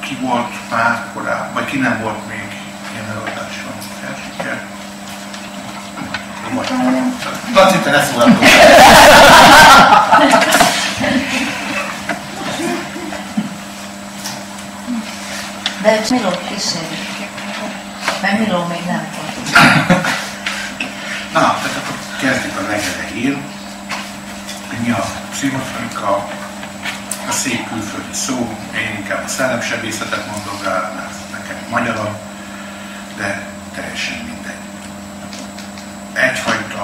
ki volt már korábban, vagy ki nem volt még ilyen előadáson? Elsőkkel? Laci, te ne szórakozz! De Miló kíséri, mert Miló még nem volt. Na, tehát akkor kezdjük a legelején. Mi a pszichotronika, a szép külföldi szó, én inkább a szellemsebészetet mondom rá, mert nekem magyarul, de teljesen mindegy. Egyfajta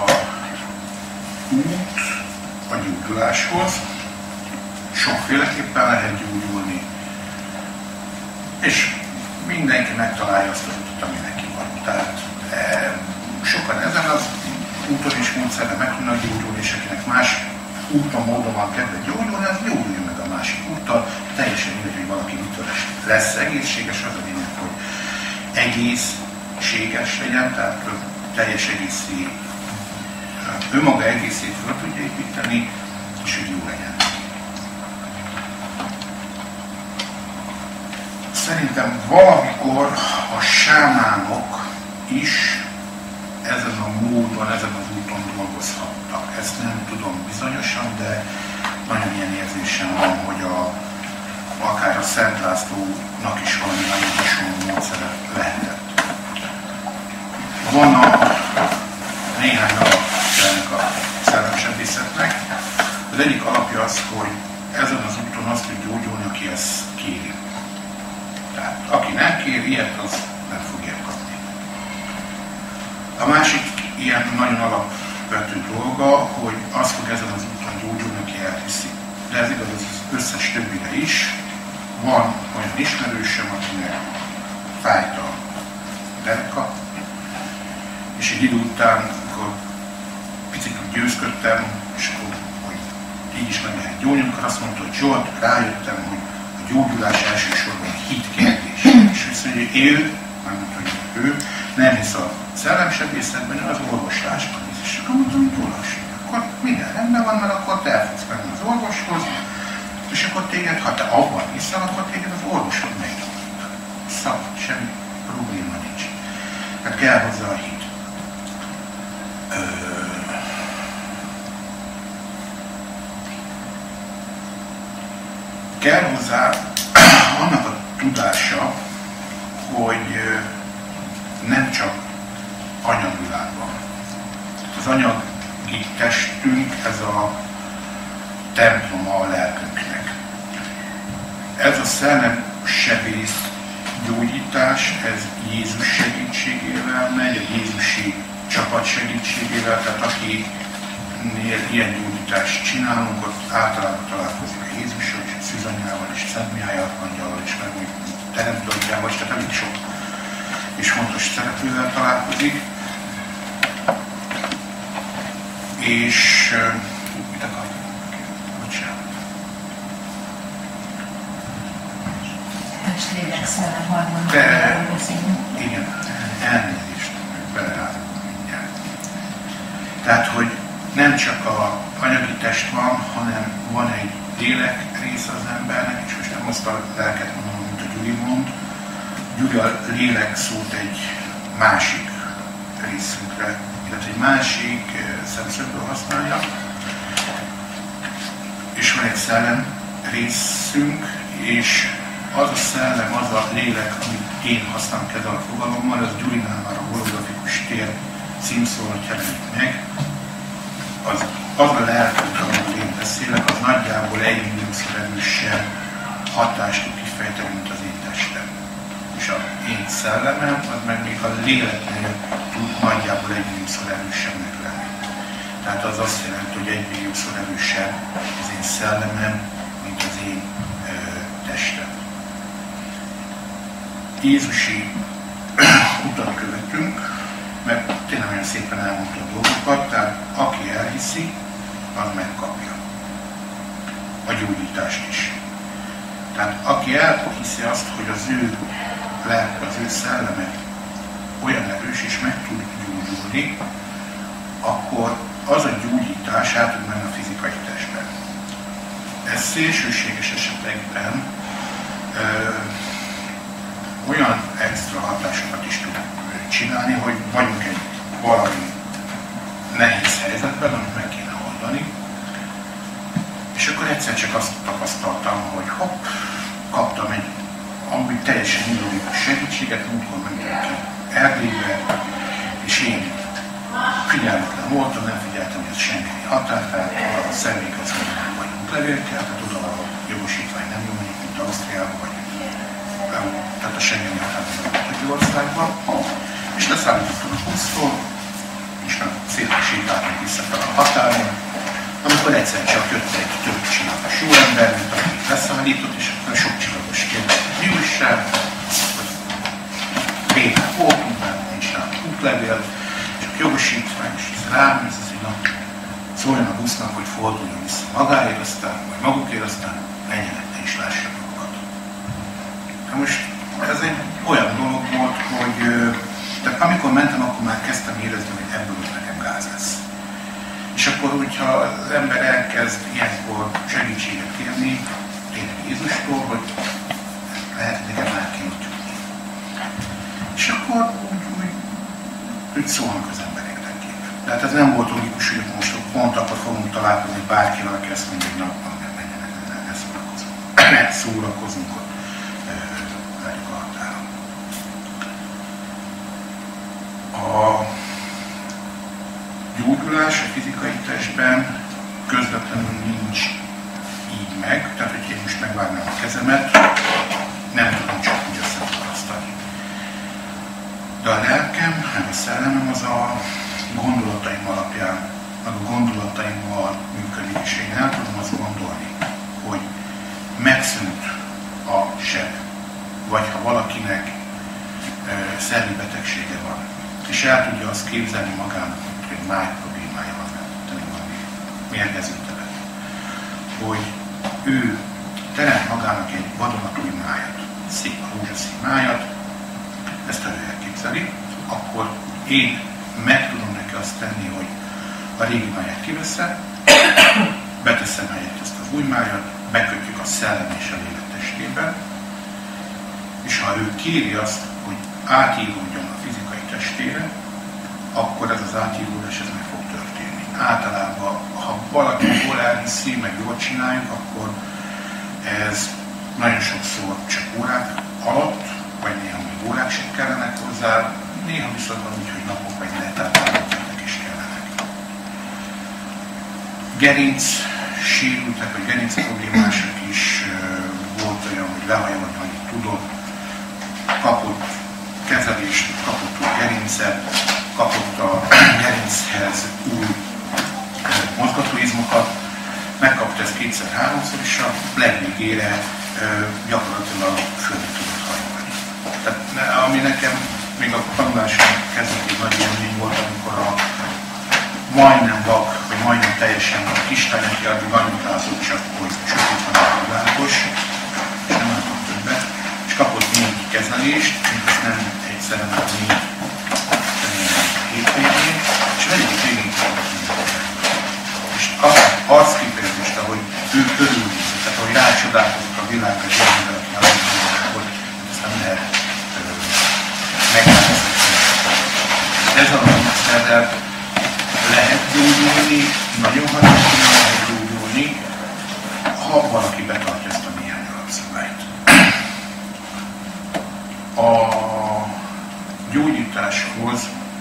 út a gyógyuláshoz, sokféleképpen lehet gyógyulni, és mindenki megtalálja azt az utat, ami neki van. Tehát sokan ezen az úton és módszerben meg tudnak gyógyulni, és akinek más úton, módon van kedve gyógyulni, az gyógyuljon meg a másik úttal. Teljesen mindegy, hogy valaki mitől lesz egészséges, az a lényeg, hogy egészséges legyen, tehát teljes egészé, önmaga egészét fel tudja építeni, és hogy jó legyen. Szerintem valamikor a sámánok is ezen a módon, ezen az úton dolgozhattak. Ezt nem tudom bizonyosan, de nagyon ilyen érzésem van, hogy akár a Szent Lászlónak is valami nagyon hasonló módszere lehetett. Van néhány alapja ennek a szellemsebészetnek. Az egyik alapja az, hogy ezen az úton azt tud gyógyulni, aki ezt kéri. Tehát aki nem kér ilyet, az nem fogja kapni. A másik ilyen nagyon alapvető dolga, hogy az fog ezen az úton gyógyulni, aki elhiszi. De ez igaz az összes többire is. Van olyan ismerősöm, akinek fájt a dereka, és egy idő után, amikor picit győzködtem, és akkor, hogy így is meg lehet gyógyulni, akkor azt mondta, hogy Zsolt, rájöttem, hogy a gyógyulás elsősorban hit kérdés. És viszont, hogy ő, nem hogy ő, nem hisz a szellemsebészetben, az orvoslásban hisz. És akkor mondtam, hogy olvasni. Akkor minden rendben van, mert akkor te el fogsz menni az orvoshoz, és akkor téged, ha te abban hiszel, akkor téged az orvosod meggyógyít. Szabad, semmi probléma nincs. Tehát kell hozzá a hit. Kell hozzá annak a tudása, hogy nem csak anyagvilágban. Az anyagi testünk, ez a temploma a lelkünknek. Ez a szellemsebész gyógyítás, ez Jézus segítségével megy, a Jézusi csapat segítségével, tehát akinél ilyen gyógyítást csinálunk, ott általában találkozik a Jézussal, és a Szűzanyjával, és Szent Mihály Arkangyallal, és meg úgy Teremtőatyával, tehát elég sok és fontos szereplővel találkozik. És mit akartam? Bocsánat. Testlélek, szellem, harmóniáról beszélünk. Igen, elnézést, beleállok mindjárt. Tehát, hogy nem csak az anyagi test van, hanem van egy lélek része az embernek, és most nem azt a lelket mondom, mint a Gyuri mond. Gyuri a lélek szót egy másik részünkre, illetve egy másik szemszögből használja. És van egy szellem részünk, és az a szellem, az a lélek, amit én használom ezzel a fogalommal, az Gyurinál már a holografikus tér címszólat jelenik meg. Az a lelkünk, amiről én beszélek, az nagyjából 1 milliószor erősebb hatást tud kifejteni, mint az én testem. És az én szellemem, az meg még a léleknél tud nagyjából 1 milliószor erősebbnek lenni. Tehát az azt jelenti, hogy 1 milliószor erősebb az én szellemem, mint az én testem. Jézusi utat követünk, mert tényleg nagyon szépen elmondta a dolgokat, tehát aki elhiszi, az megkapja a gyógyítást is. Tehát aki elhiszi azt, hogy az ő lelke, az ő szelleme olyan erős és meg tud gyógyulni, akkor az a gyógyítás át tud menni a fizikai testben. Ez szélsőséges esetekben csinálni, hogy vagyunk egy valami nehéz helyzetben, amit meg kéne oldani, és akkor egyszer csak azt tapasztaltam, hogy hopp, kaptam egy amúgy teljesen illogikus segítséget, múltkor mentem ki Erdélybe, és én figyelmetlen voltam, nem figyeltem, hogy ez Schengeni határtár, a személyhez vagy útlevélkel, tehát oda a jogosítvány nem jó, mondjuk, mint Ausztriában, vagy tehát a Schengeni határban a többi országban, és leszállítottam a busztól, és meg szépen sétáltam visszafelé a határon, amikor egyszer csak jött egy több csillagos jó ember, mint akit leszállított, és akkor sok csillagos kérdezett, mi újság, bénák voltunk, mert nincs rá útlevél, csak jogosítvány, és ez rám, ez az, hogy na, szóljon a busznak, hogy forduljon vissza magáért, aztán, vagy magukért, aztán menjenek, ne is lássák magukat. Na most ez egy olyan dolog volt, hogy tehát amikor mentem, akkor már kezdtem érezni, hogy ebből nekem gáz lesz. És akkor, hogyha az ember elkezd ilyenkor segítséget kérni, tényleg Jézustól, hogy lehet nekem már kéne tudni. És akkor úgy szólnak az ember érdekében. Tehát ez nem volt logikus, hogy most pont akkor fogunk találkozni bárkivel, aki ezt mondja, hogy napban menjenek, ne szórakozunk ott velük a határon. A gyógyulás a fizikai testben közvetlenül nincs így meg, tehát hogy én most megvágnám a kezemet, nem tudom csak úgy összetarasztani. De a lelkem, meg a szellemem az a gondolataim alapján, meg a gondolataimmal működik, és én el tudom azt gondolni, hogy megszűnt a seb, vagy ha valakinek szellemi betegsége van, és el tudja azt képzelni magának, hogy máj problémája van, tenni valami mérgezőtelen, hogy ő teremt magának egy vadonatúj májat, szép rózsaszín májat, ezt ha ő elképzeli, akkor én meg tudom neki azt tenni, hogy a régi máját kiveszem, beteszem helyett ezt az új májat, bekötjük a szellem és a lélek testébe, és ha ő kéri azt, hogy átívódjon a fizikai testére, akkor ez az átívódás ez meg fog történni. Általában, ha valaki jól elhiszi, meg jól csináljuk, akkor ez nagyon sokszor csak órák alatt, vagy néha még órák sem kellenek hozzá, néha viszont van úgy, hogy napok vagy netáltalapok is kellenek. Gerinc sérültek, vagy gerinc problémások is volt olyan, hogy lehajolni, amit tudott, kapott kezelést, kapott új gerincet, kapott a gerinchez új mozgatóizmokat, megkapta ezt kétszer-háromszor, és a legvégére gyakorlatilag földre tudott hajolni. Tehát ami nekem még a tanulásom kezdetén nagy élmény volt, amikor a majdnem vak, vagy majdnem teljesen a kislány, aki addig annyit látott csak, hogy sötét van a világos, és nem látott többet, és kapott 4 kezelést, mint ezt nem egyszerűen, hanem 4 hétvégén, és negyedik végén kapott mindent. És kapott arckifejezést, ahogy ő körülnézett, tehát ahogy rácsodálkozott a világra, és hogy ezt nem lehet megváltozni. Ez a módszerrel lehet gyógyulni, nagyon hatékonyan lehet gyógyulni, ha valaki betartja ezt a néhány alapszabályt. A gyógyításhoz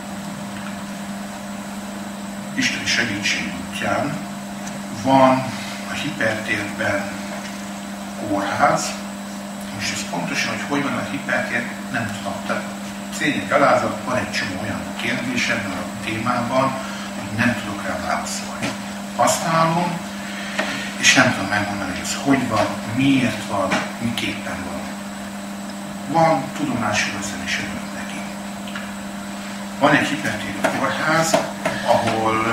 isteni segítség útján van a hipertérben kórház, és ez pontosan, hogy van a hipertér, nem tudom. Tehát szényeg alázat, van egy csomó olyan kérdés ebben a témában, hogy nem tudok rá válaszolni. Használom, és nem tudom megmondani, hogy ez hogy van, miért van, miképpen van. Van, tudomásul ezen is örülök neki. Van egy hipertérő kórház, ahol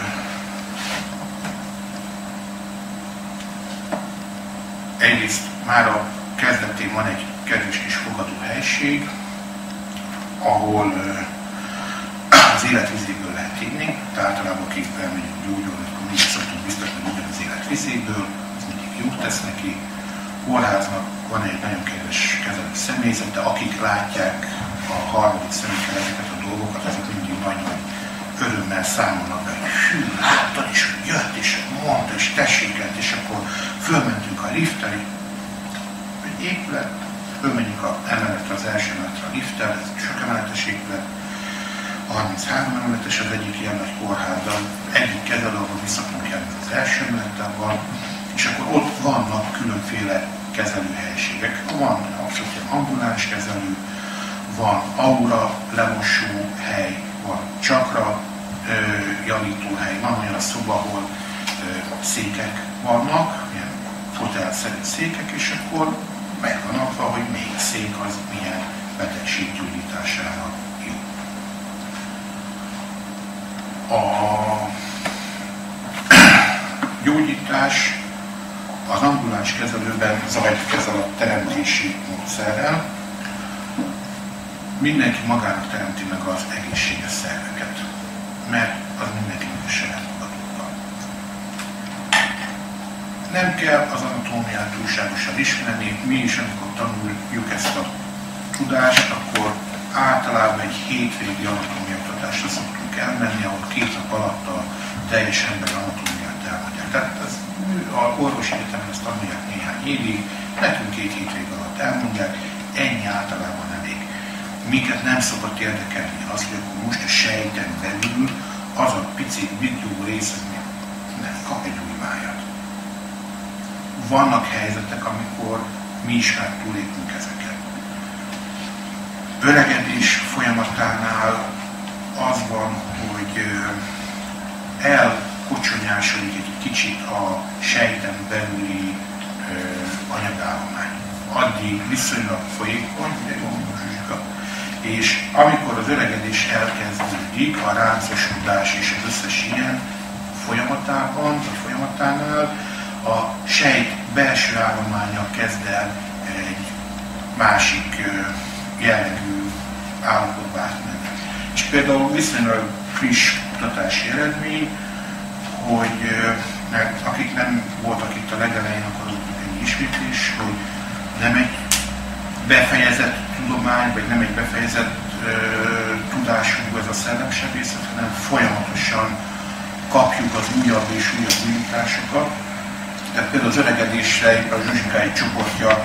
egyrészt már a kezdetén van egy kedves kis fogadóhelység, ahol az életvizéből lehet inni, tehát általában akik elmegyünk gyógyulni, akkor mindig szoktunk biztosítani ugyanaz életvizéből, ez mindig jót tesz neki. Kórháznak van egy nagyon kedves kezelő személyzete, akik látják a harmadik szemükkel ezeket a dolgokat, azok mindig nagyon örömmel számolnak be, hogy hű, láttad, és jött, és mondta, és tessékelt, és akkor fölmentünk a lifttel, egy épület, fölmenjünk a emeletre, az első emeletre a lifttel, ez sok emeletes épület, 33 emeletes az egyik ilyen nagy kórházzal, egyik kezelőben vissza tudunk jönni az első emeleten van, és akkor ott vannak különféle kezelőhelyiségek. Van abszolút ambuláns kezelő, van aura lemosó hely, van csakra javítóhely, van olyan szoba, ahol székek vannak, ilyen fotelszerű székek, és akkor meg van adva, hogy melyik szék az milyen betegség gyógyítására jó. A gyógyítás az ambuláns kezelőben zajlik ezzel a teremtési módszerrel. Mindenki magának teremti meg az egészséges szerveket, mert az mindenkinek saját maga. Nem kell az anatómiát túlságosan ismerni, mi is, amikor tanuljuk ezt a tudást, akkor általában egy hétvégi anatómiaoktatásra szoktunk elmenni, ahol 2 nap alatt a teljes ember anatómiát elmondják. Tehát a orvosi egyetemen ezt tanulják néhány évig, nekünk 2 hétvég alatt elmondják, ennyi általában elég. Miket nem szokott érdekelni az, hogy akkor most a sejten belül az a pici bigyó rész, nem kap egy új májat. Vannak helyzetek, amikor mi is már túlépünk ezeket. Öregedés folyamatánál az van, hogy elkocsonyásodik egy kicsit a sejten belüli anyagállomány. Addig viszonylag folyékony, ugye és amikor az öregedés elkezdődik, a ráncosodás és az összes ilyen folyamatában, vagy folyamatánál, a sejt belső állománya kezd el egy másik jellegű állapotba átmenni. És például viszonylag friss kutatási eredmény, hogy mert akik nem voltak itt a legelején, akkor egy ismétlés, hogy nem egy befejezett tudomány, vagy nem egy befejezett tudású ez a szellemsebészet, hanem folyamatosan kapjuk az újabb és újabb újításokat. Tehát például az öregedésre a Zsuzsikai csoportja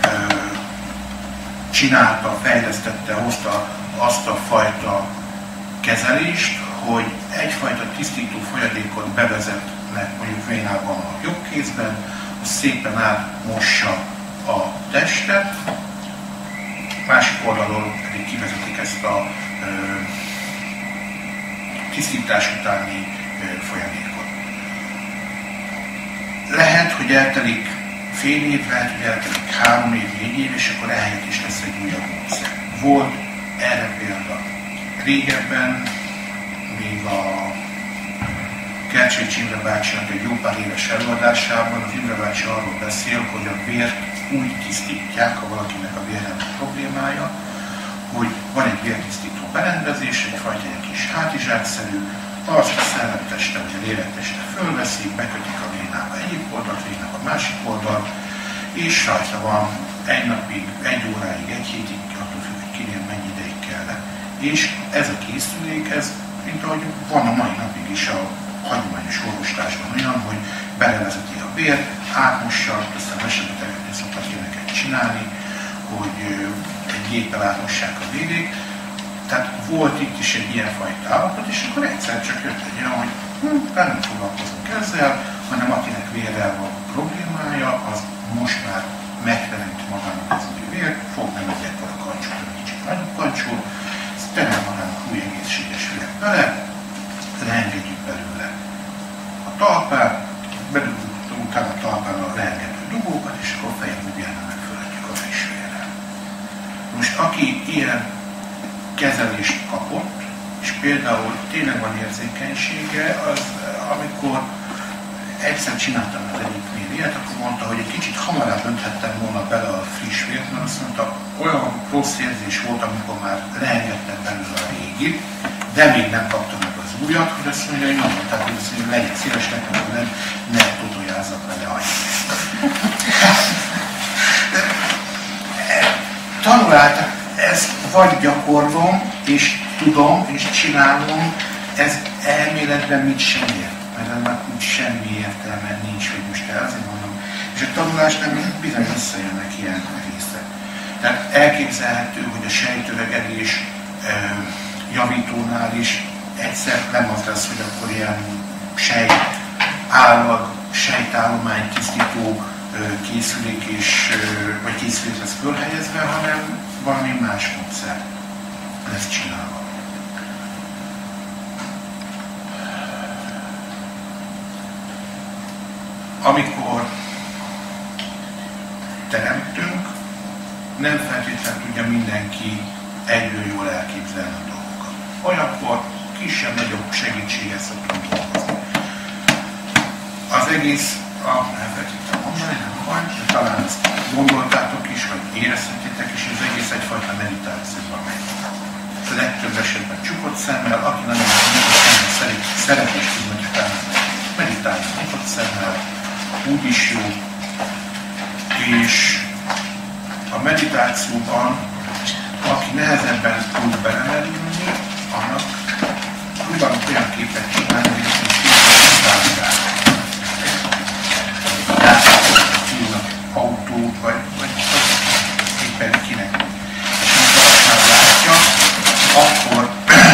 csinálta, fejlesztette, hozta azt a fajta kezelést, hogy egyfajta tisztító folyadékot bevezetnek mondjuk vénában a jobb kézben, az szépen átmossa a testet, másik oldalról pedig kivezetik ezt a tisztítás utáni folyadékot. Lehet, hogy eltelik fél év, lehet, hogy eltelik 3 év, 4 év, és akkor ehelyett is lesz egy újabb módszer. Volt erre példa. Régebben, még a Kercsényi Imre bácsinak egy jó pár éves előadásában az Imre bácsi arról beszél, hogy a vért úgy tisztítják, ha valakinek a vérnek problémája, hogy van egy vértisztító berendezés, egyfajta egy kis hátizsákszerű, az a szellemteste vagy a lélekteste fölveszik, bekötik a vénába egyik oldalt, vénába a másik oldalt, és rajta van 1 napig, 1 óráig, 1 hétig, attól függ, hogy kinél mennyi ideig kellene. És ez a készülék, ez, mint ahogy van a mai napig is a hagyományos orvoslásban olyan, hogy belevezeti a vért, átmossa, aztán mesebetegeknél szoktak ilyeneket csinálni, hogy egy géppel átmossák a vérét. Tehát volt itt is egy ilyenfajta állapot, és akkor egyszer csak jött egy olyan, hogy nem foglalkozunk ezzel, hanem akinek vérrel van problémája, az most már megteremti magának az új vért, fog nem egy ekkora kancsót, hanem kicsit nagyobb kancsót, terem magának új egészséges vért bele, leengedjük belőle a talpát, bedugjuk utána a talpára leengedő dugókat, és akkor fejebb ugyanán megfölhetjük a friss vérrel. Most aki ilyen kezelést kapott, és például tényleg van érzékenysége, az amikor egyszer csináltam az egyiknél ilyet, akkor mondta, hogy egy kicsit hamarabb önthettem volna bele a friss vért, mert azt mondta, olyan rossz érzés volt, amikor már leengedtem belőle a régit, de még nem kaptam meg az újat, hogy azt mondja, hogy nem mondták, hogy legyen szíves nekem, hogy ne totojázzak vele annyit. Tanuláltak, ez vagy gyakorlom, és tudom, és csinálom, ez elméletben mit sem ér. Mert ennek úgy semmi értelme nincs, hogy most azért mondom. És a tanulásnál bizony visszajönnek ilyen részek. Tehát elképzelhető, hogy a sejtöregedés javítónál is egyszer nem az lesz, hogy akkor ilyen sejtállomány tisztító készülék vagy készülék lesz fölhelyezve, hanem valami más módszer lesz csinálva. Amikor teremtünk, nem feltétlenül tudja mindenki egyből jól elképzelni a dolgokat. Olyankor kisebb-nagyobb segítséget szoktunk dolgozni. Az egész, elfelejtettem mondani, nem baj, de talán ezt gondoltátok is, vagy érezhetétek is, az egész egyfajta meditációban megy. A legtöbb esetben csukott szemmel, aki nagyon nyitott szemmel szeretné is tudni, hogy meditálni nyitott szemmel, úgy is jó. És a meditációban, aki nehezebben tud belemerülni, annak próbálunk olyan képet csinálni, hogy hívnak autót, vagy éppen kinek. És amikor azt már látja, akkor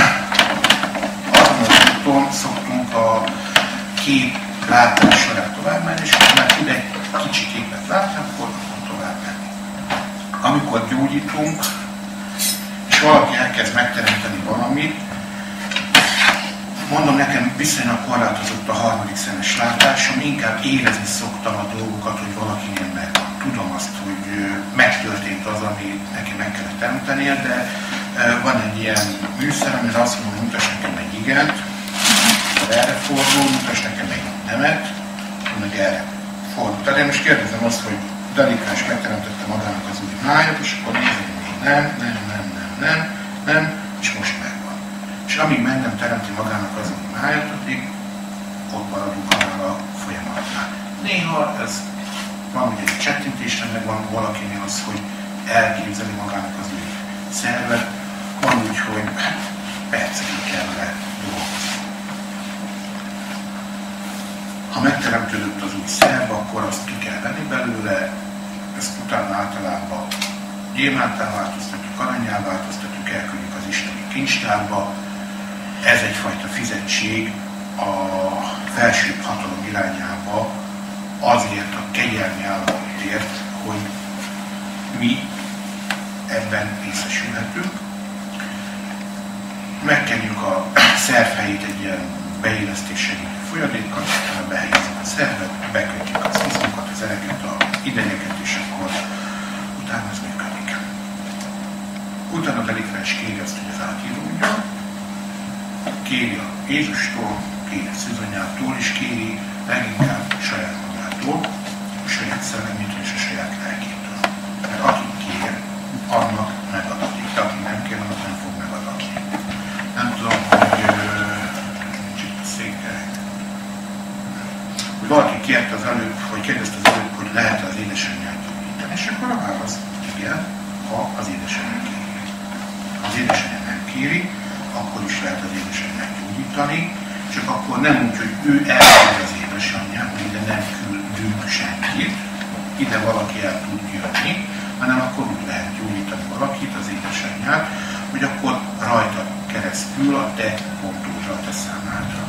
azon az úton szoktunk a kép látás során tovább menni, és ha már tud egy kicsi képet látni, akkor tovább menni. Amikor gyógyítunk, és valaki elkezd megteremteni valamit, mondom, nekem viszonylag korlátozott a harmadik szemes látásom, inkább érezni szoktam a dolgokat, hogy valakinél megvan. Tudom azt, hogy megtörtént az, ami neki meg kellett teremtenie, de van egy ilyen műszer, amire azt mondom, hogy mutass nekem egy igent, erre fordul, mutass nekem egy nemet, meg erre fordul. Tehát én most kérdezem azt, hogy Dalikás megteremtette magának az új májat, és akkor nézem, hogy nem, és most megvan. És amíg meg nem teremti magának az új májat, addig ott maradunk annál a folyamatnál. Néha ez van, hogy egy csettintésre megvan valakinél az, hogy elképzeli magának az új szervet, van úgy, hogy percekig kell vele dolgozni. Ha megteremtődött az új szerv, akkor azt ki kell venni belőle, ezt utána általában gyémántá változtatjuk, aranyá változtatjuk, elküldjük az isteni kincstárba. Ez egyfajta fizetség a felsőbb hatalom irányába azért a kegyelmi állapotért, hogy mi ebben részesülhetünk. Megkenjük a szervhelyét egy ilyen beillesztés segítő folyadékkal, utána behelyezzük a szervet, bekötjük az izmokat, az ereket, az idegeket, és akkor utána ez működik. Utána Delikás kéri azt, hogy az átíródjon, kéri a Jézustól, kéri a szűzanyától, és kéri leginkább saját magától, a saját szellemétől és a saját lelkétől. Mert aki kér, annak megadatik, de aki nem kér, annak nem fog megadatni. Nem tudom, hogy valaki kérte az előbb, vagy kérdezte az előbb, hogy lehet az édesanyját gyógyítani, és akkor a válasz igen, ha az édesanyja kéri. Ha az édesanyja nem kéri, akkor is lehet az édesanyját gyógyítani, csak akkor nem úgy, hogy ő elküldi az édesanyját, hogy ide nem küldünk senkit, ide valaki el tud jönni, hanem akkor úgy lehet gyógyítani valakit, az édesanyját, hogy akkor rajta keresztül a te pontodra, a te számádra.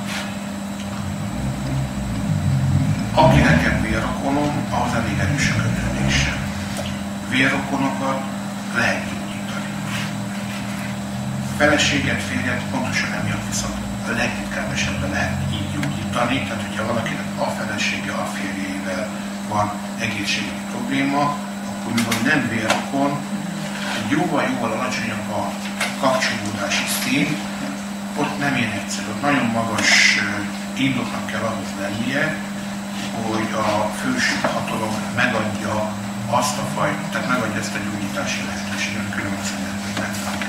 Aki nekem vérrokonom, ahhoz elég erős a kötődése. Vérrokonokat lehet gyógyítani. Feleséget, férjet pontosan emiatt viszont a legritkább esetben lehet így gyógyítani, tehát hogyha valakinek a felesége, a férjével van egészségügyi probléma, akkor mivel nem vérrokon, egy jóval alacsonyabb a kapcsolódási szint, ott nem ilyen egyszerű, nagyon magas indoknak kell ahhoz lennie, hogy a főső hatalom megadja azt a fajt, tehát megadja ezt a gyógyítási lehetőséget, különböző szervezeteknek.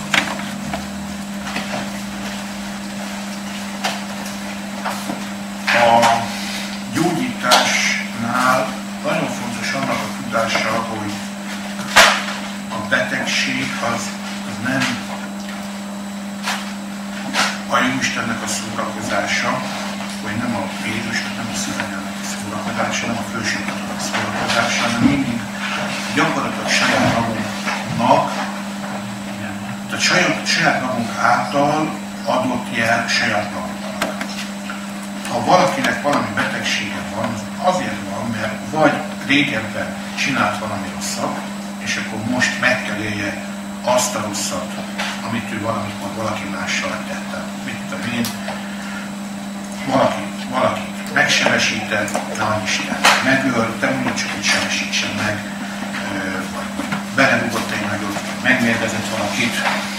A gyógyításnál nagyon fontos annak a tudása, hogy a betegség az nem a Jóistennek a szórakozása, vagy nem a Jézusnak, nem a szüvenyelnek a szórakozása, nem a főségnek a szórakozása, hanem mindig gyakorlatilag saját magunknak, tehát saját magunk által adott jel saját magunknak. Ha valakinek valami betegsége van, az azért van, mert vagy régebben csinált valami rosszat, és akkor most meg kell élje azt a rosszat, amit ő valamikor valaki mással tette. Mit tudom én, valakit megsebesített, de Isten megöl, de mondjuk csak úgy sebesítsen meg, vagy belerúgott egy nagyot, megmérgezett valakit.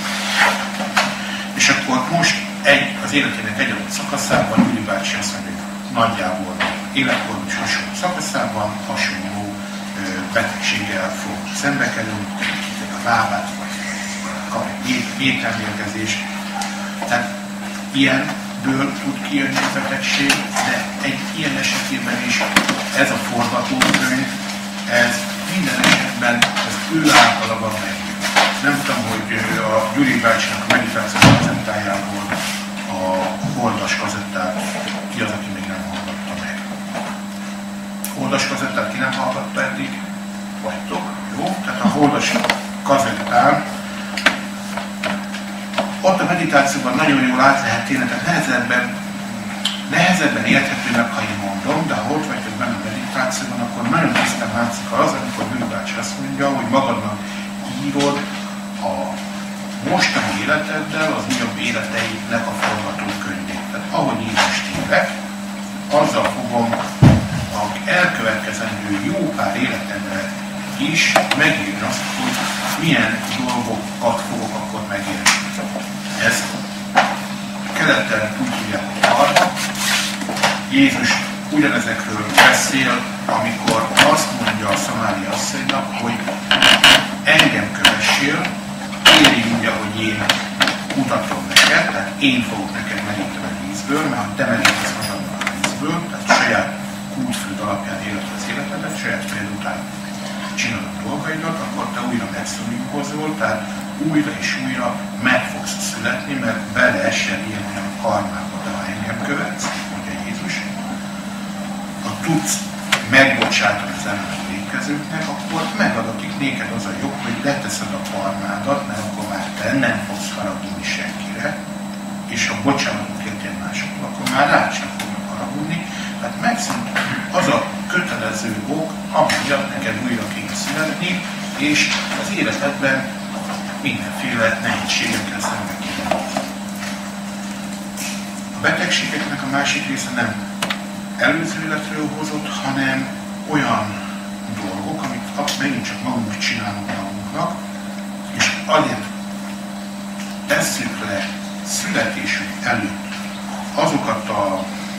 És akkor most az életének egy adott szakaszában Gyuri bácsi azt mondja, nagyjából életkorban is hasonló szakaszában hasonló betegséggel fog szembe kerülni, a lábát, vagy kap egy ételmérgezést. Tehát ilyenből tud kijönni a betegség, de egy ilyen esetében is ez a forgatókönyv, ez minden esetben az ő általa van meg. Nem tudom, hogy a Gyuri bácsinak a meditáció kazettájából a holdas kazettát ki az, aki még nem hallgatta meg. Holdas kazettát ki nem hallgatta eddig? Vagytok? Jó? Tehát a holdas kazettán ott a meditációban nagyon jól át lehet élni, tehát nehezebben érthetőnek, ha én mondom, de ha ott vagytok benne a meditációban, akkor nagyon tisztán látszik az, amikor Gyuri bácsi azt mondja, hogy magadnak írod a mostani életeddel az újabb életeidnek a forgatókönyvét. Tehát ahogy én most élek, azzal fogom az elkövetkezendő jó pár életemre is megírni azt, hogy milyen dolgokat fogok akkor megélni. Ez keleten úgy hívják, hogy Jézus ugyanezekről beszél, amikor azt mondja a Szamária asszonynak, hogy engem kövessél, érj úgy, ahogy én mutatom neked, tehát én fogok neked meríteni a vízből, mert ha te merítesz magadnak a vízből, tehát saját kútfőd alapján éled az életedet, saját fejed után csinálod a dolgaidat, akkor te újra megszorítkozol, tehát újra és újra meg fogsz születni, mert beleesel ilyen karmába, de ha engem követsz, mondja Jézus, ha tudsz megbocsátani az emberek vétkezőknek, akkor megadatik néked az a jog, hogy leteszed a karmádat, mert akkor már te nem fogsz haragudni senkire, és ha bocsánatot kértél másoknak, akkor már rá sem fognak haragudni. Tehát megszűnt az a kötelező ok, ami miatt neked újra kéne születni, és az életedben mindenféle nehézségekkel szembe kéne. A betegségeknek a másik része nem előző életről hozott, hanem olyan dolgok, amit megint csak magunk csinálunk magunknak, és azért tesszük le születésünk előtt azokat az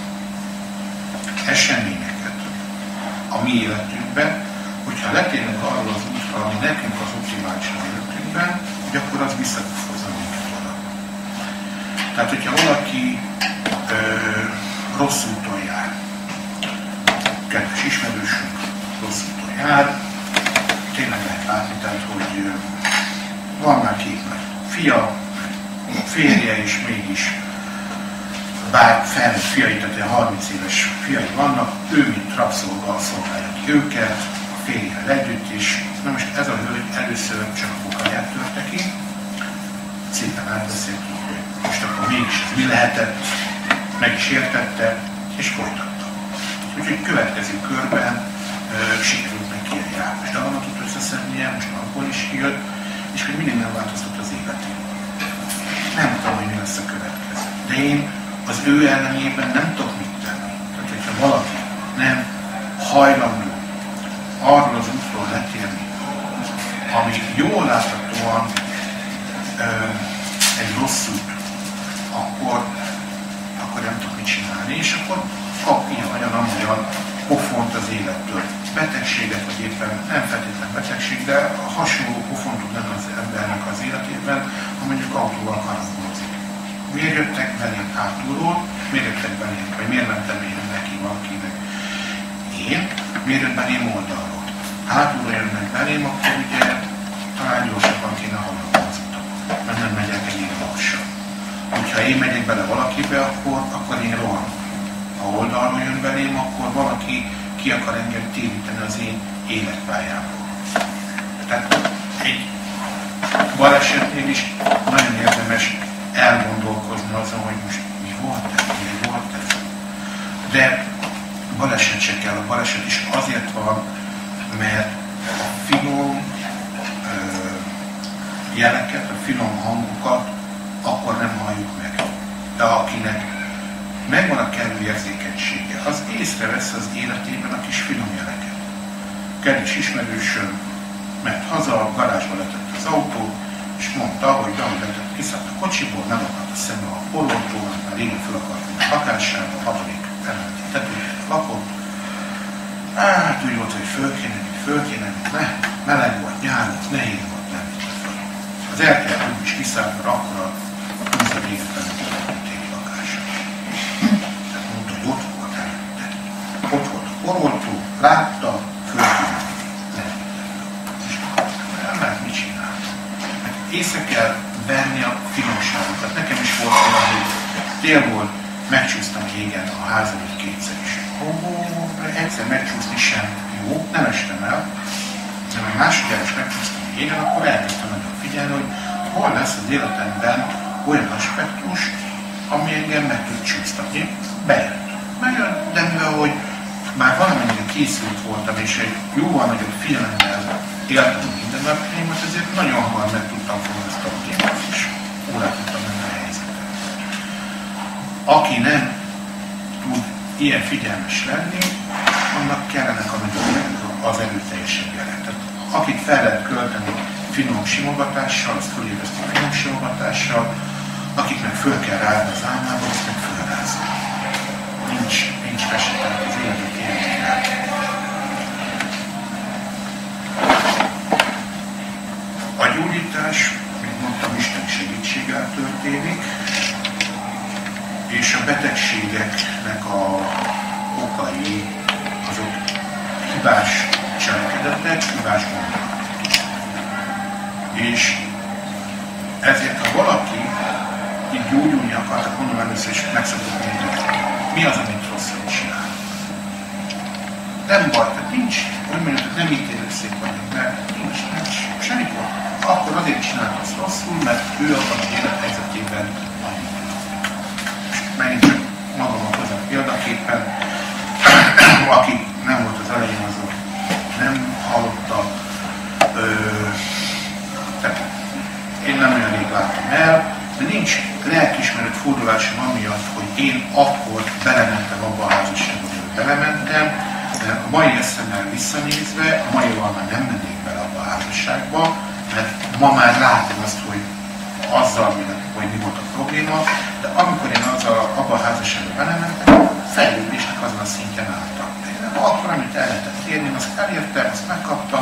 eseményeket a mi életünkben, hogyha letérünk arról az útra, ami nekünk az optimális az életünkben, hogy akkor az vissza tud hozni minket oda. Tehát, hogyha valaki rossz úton jár, kedves ismerősünk rossz úton jár, tényleg lehet látni, tehát, hogy van már két nagy fia, férje, és mégis bár felnőtt fiai, tehát 30 éves fiai vannak, ő mint rabszolga szolgálja ki őket, a férjével együtt, és na most ez a hölgy először csak a bokáját törte ki, szépen átbeszéltük, hogy most akkor mégis ez mi lehetett, meg is értette, és folytatta. Úgyhogy következő körben sikerült neki egy jármos daganatot összeszednie, most abból is kijött, és még mindig nem változtat az életén. Nem tudom, hogy mi lesz a következő. De én az ő ellenében nem tudok mit tenni. Tehát, hogyha valaki nem hajlandó arról az útról letérni, ami jól láthatóan egy rossz út, akkor nem tudok mit csinálni, és akkor kap ilyen olyan pofont az élettől. Betegséget, vagy éppen nem feltétlen betegség, de hasonló pofont tud lenni az embernek az életében, ha mondjuk autóval karambolozik. Miért jöttek belém hátulról, miért jöttek belém, vagy miért mentem én neki valakinek? Én? Miért jött belém oldalról? Hátulról jönnek belém, akkor ugye talán gyorsabban kéne haladni az utakon. én megyek bele valakibe, akkor én rohanok. Ha oldalról jön belém, akkor valaki ki akar engem téríteni az én életpályámból. Tehát egy balesetnél is nagyon érdemes elgondolkozni azon, hogy most mi volt ez. De baleset se kell, a baleset is azért van, mert a finom jeleket, a finom hangokat akkor nem halljuk meg. De akinek megvan a kellő érzékenysége, az észrevesz az életében a kis finom jeleket. Kedves ismerősöm ment haza, a garázsba letett az autó, és mondta, hogy ahogy letett, kiszállt a kocsiból, nem akart a szeme a poroltól, már régen fel akart a lakásába, a 6. emeleti tetőjén lakott. Hát úgy volt, hogy föl kéne, meleg volt, nyár volt, nehéz volt, nem vitte föl. Az elkelt úgy is kiszállt, mert akkor a tűzre véget a téli lakása. Tehát mondta, hogy ott volt előtte. Ott volt a poroltó, látta, fölkéne, nem vitte föl. Mert mit csináltam? Észre kell venni a finomságokat. Nekem is volt olyan, hogy tél volt, megcsúsztam régen a ház előtt kétszer is. Egyszer megcsúszni sem jó, nem estem el, de ha másodjára is megcsúsztam régen, akkor elkezdtem nagyon figyelni, hogy hol lesz az életemben olyan aspektus, ami engem meg tud csúsztatni. Bejött. Megjön, de mivel, hogy már valamennyire készült voltam, és egy jóval nagyobb figyelemmel éltem minden napjaimat, ezért nagyon hamar meg tudtam fogni ezt a témát, és órát tudtam menni a helyzetet. Aki nem tud ilyen figyelmes lenni, annak kellenek az erőteljesebb jelek. Tehát akit fel lehet költeni finom simogatással, azt fölébreszti finom simogatással, akit meg föl kell rázni az álmába, azt meg fölrázni. Nincs mese, tehát az életet élni kell. A gyógyítás, mint mondtam, Isten segítséggel történik, és a betegségeknek a okai azok hibás cselekedetek, hibás gondolatok. És ezért, ha valaki így gyógyulni akar, akkor mondom először is meg szoktuk mondani, mi az, amit rosszul csinál. Nem baj, tehát nincs, úgy mondjuk, nem ítélő szép vagyok, mert nincs semmi gond. Akkor azért csinálta azt rosszul, mert ő abban az élethelyzetében megint csak magamat hozom példaképpen, aki nem volt az elején, azok nem hallotta. Tehát én nem olyan rég láttam el, de nincs lelkiismeret fordulásom amiatt, hogy én akkor belementem abba a házasságba, hogy belementem, de a mai eszemmel visszanézve, a maival már nem mennék bele abba a házasságba, mert ma már látom azt, hogy azzal, hogy mi volt a probléma, de amikor én abba a házasságba belementem, a fejlődésnek azon a szintjén álltam. De akkor, amit el lehetett érni, azt elértem, azt megkaptam,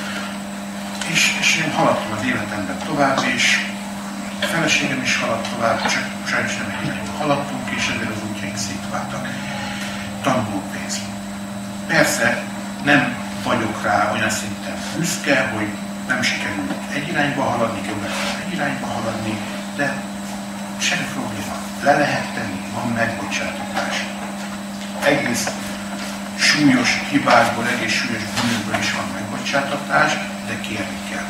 és én haladtam az életemben tovább, és a feleségem is haladt tovább, csak sajnos nem egy irányba haladtunk, és ezért az útjaink szétváltak. Tanulópénz. Persze nem vagyok rá olyan szinten büszke, hogy nem sikerült egy irányba haladni, jobb lett egy irányba haladni, de semmi probléma. Le lehet tenni, van megbocsátatás. Egész súlyos hibákból, egész súlyos bűnökből is van megbocsátatás, de kérni kell.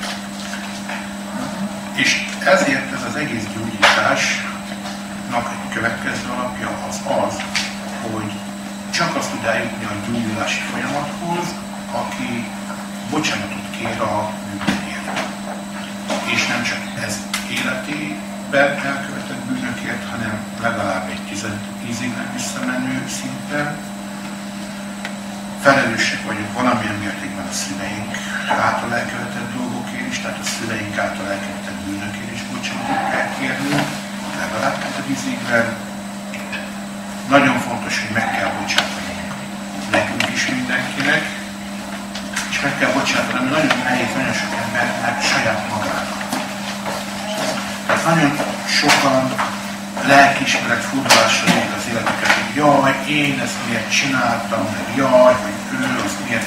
És ezért ez az egész gyógyításnak egy következő alapja az, hogy csak azt tud eljutni a gyógyulási folyamathoz, aki bocsánatot kér a bűnökért. És nem csak ez életében elkövetett bűnökért, hanem legalább egy 10 évnek visszamenő szinten. Felelősek vagyunk valamilyen mértékben a szüleink által elkövetett dolgokért is, tehát a szüleink által elkövetett bűnökért is bocsánatot kell kérni, legalább 10 évben. Nagyon fontos, hogy meg kell bocsátani nekünk is mindenkinek, és meg kell bocsátani, ami nagyon nehéz, nagyon sok embernek saját magának. Tehát nagyon sokan lelkiismeret fordulással élik az életüket, hogy jaj, én ezt miért csináltam, meg jaj, hogy ő azt miért.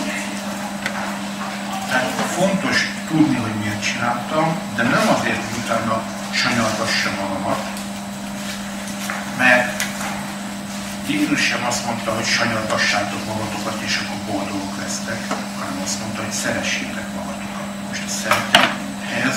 Tehát fontos tudni, hogy miért csináltam, de nem azért, mint utána sanyargassa magamat, mert Jézus sem azt mondta, hogy sanyargassátok magatokat, és akkor boldogok lesztek, hanem azt mondta, hogy szeressétek magatokat. Most a szeretethez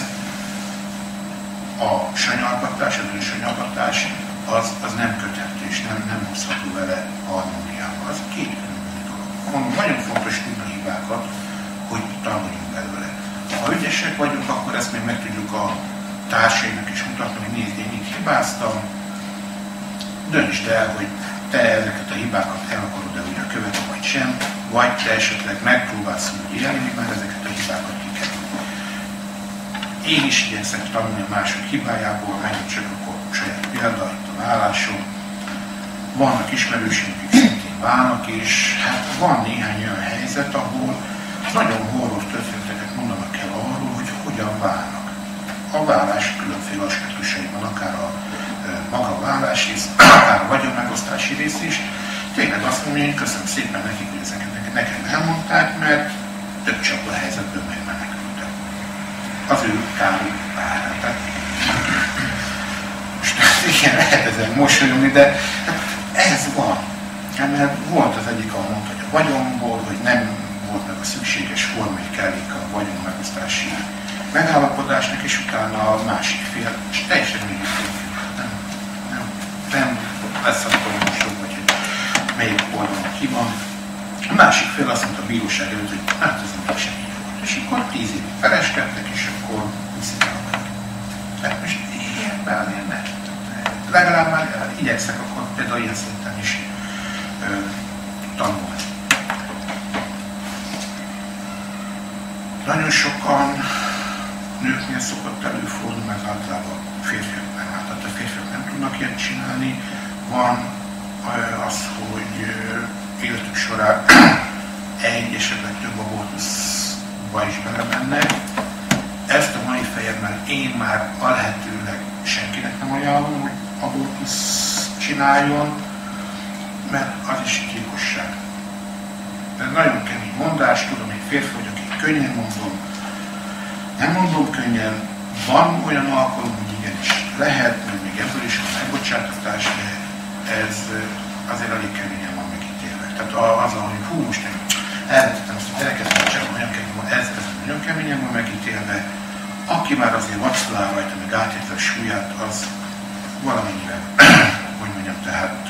a sanyargatás, az ősanyargatás, az nem köthető, és nem hozható vele harmóniába. Az két különböző dolog. Mondom, nagyon fontos tudni a hibákat, hogy tanuljunk belőle. Ha ügyesek vagyunk, akkor ezt még meg tudjuk a társainak is mutatni, hogy nézd, én itt hibáztam, döntsd el, hogy te ezeket a hibákat el akarod-e újra követni, vagy sem, vagy te esetleg megpróbálsz úgy élni, mert ezeket a hibákat kikerülni. Én is igyekszem tanulni a mások hibájából, megint csak akkor saját példa, itt a vállásom. Vannak ismerősök, akik szintén válnak, és hát van néhány olyan helyzet, ahol nagyon horror történeteket mondanak el arról, hogy hogyan válnak. A vállás különféle aspektusai van, akár a maga a vállás rész, akár a vagyonmegosztási rész is. Tényleg azt mondja, én köszönöm szépen nekik, hogy ezeket nekem elmondták, mert több csapda helyzetből megmenekültek. Az ő káruk árát. Most igen, lehet ezen mosolyogni, de ez van. Mert volt az egyik, ahol mondta, hogy a vagyonból, hogy nem volt meg a szükséges formai kellék a vagyonmegosztási megállapodásnak, és utána a másik fél, és teljesen mindig nem lesz akkor mosog, vagy hogy melyik oldalon ki van. A másik fél azt mondta a bíróság előtt, hogy hát ez nem sem így volt. És akkor 10 évig pereskedtek, és akkor visszatáltak. Tehát most ilyen beállni ne. Legalább már igyekszek akkor például ilyen szinten is tanulni. Nagyon sokan nőknél szokott előfordulni, mert általában férfiak nem. Tehát a férfiak nem tudnak ilyet csinálni. Van az, hogy életük során egy, esetleg több abortuszba is belemennek. Ezt a mai fejemmel én már a lehetőleg senkinek nem ajánlom, hogy abortusz csináljon, mert az is gyilkosság. Ez nagyon kemény mondás, tudom, hogy férfi vagyok, én könnyen mondom, nem mondom könnyen, van olyan alkalom, hogy igenis lehet, mert még ebből is a megbocsátatás, de ez azért elég keményen van megítélve. Tehát az, hogy hú, most én elvetettem ezt a gyereket, mert csak olyan keményen van, ez nagyon keményen van megítélve. Aki már azért vacilál rajta, meg átérte a súlyát, az valamennyivel, hogy mondjam, tehát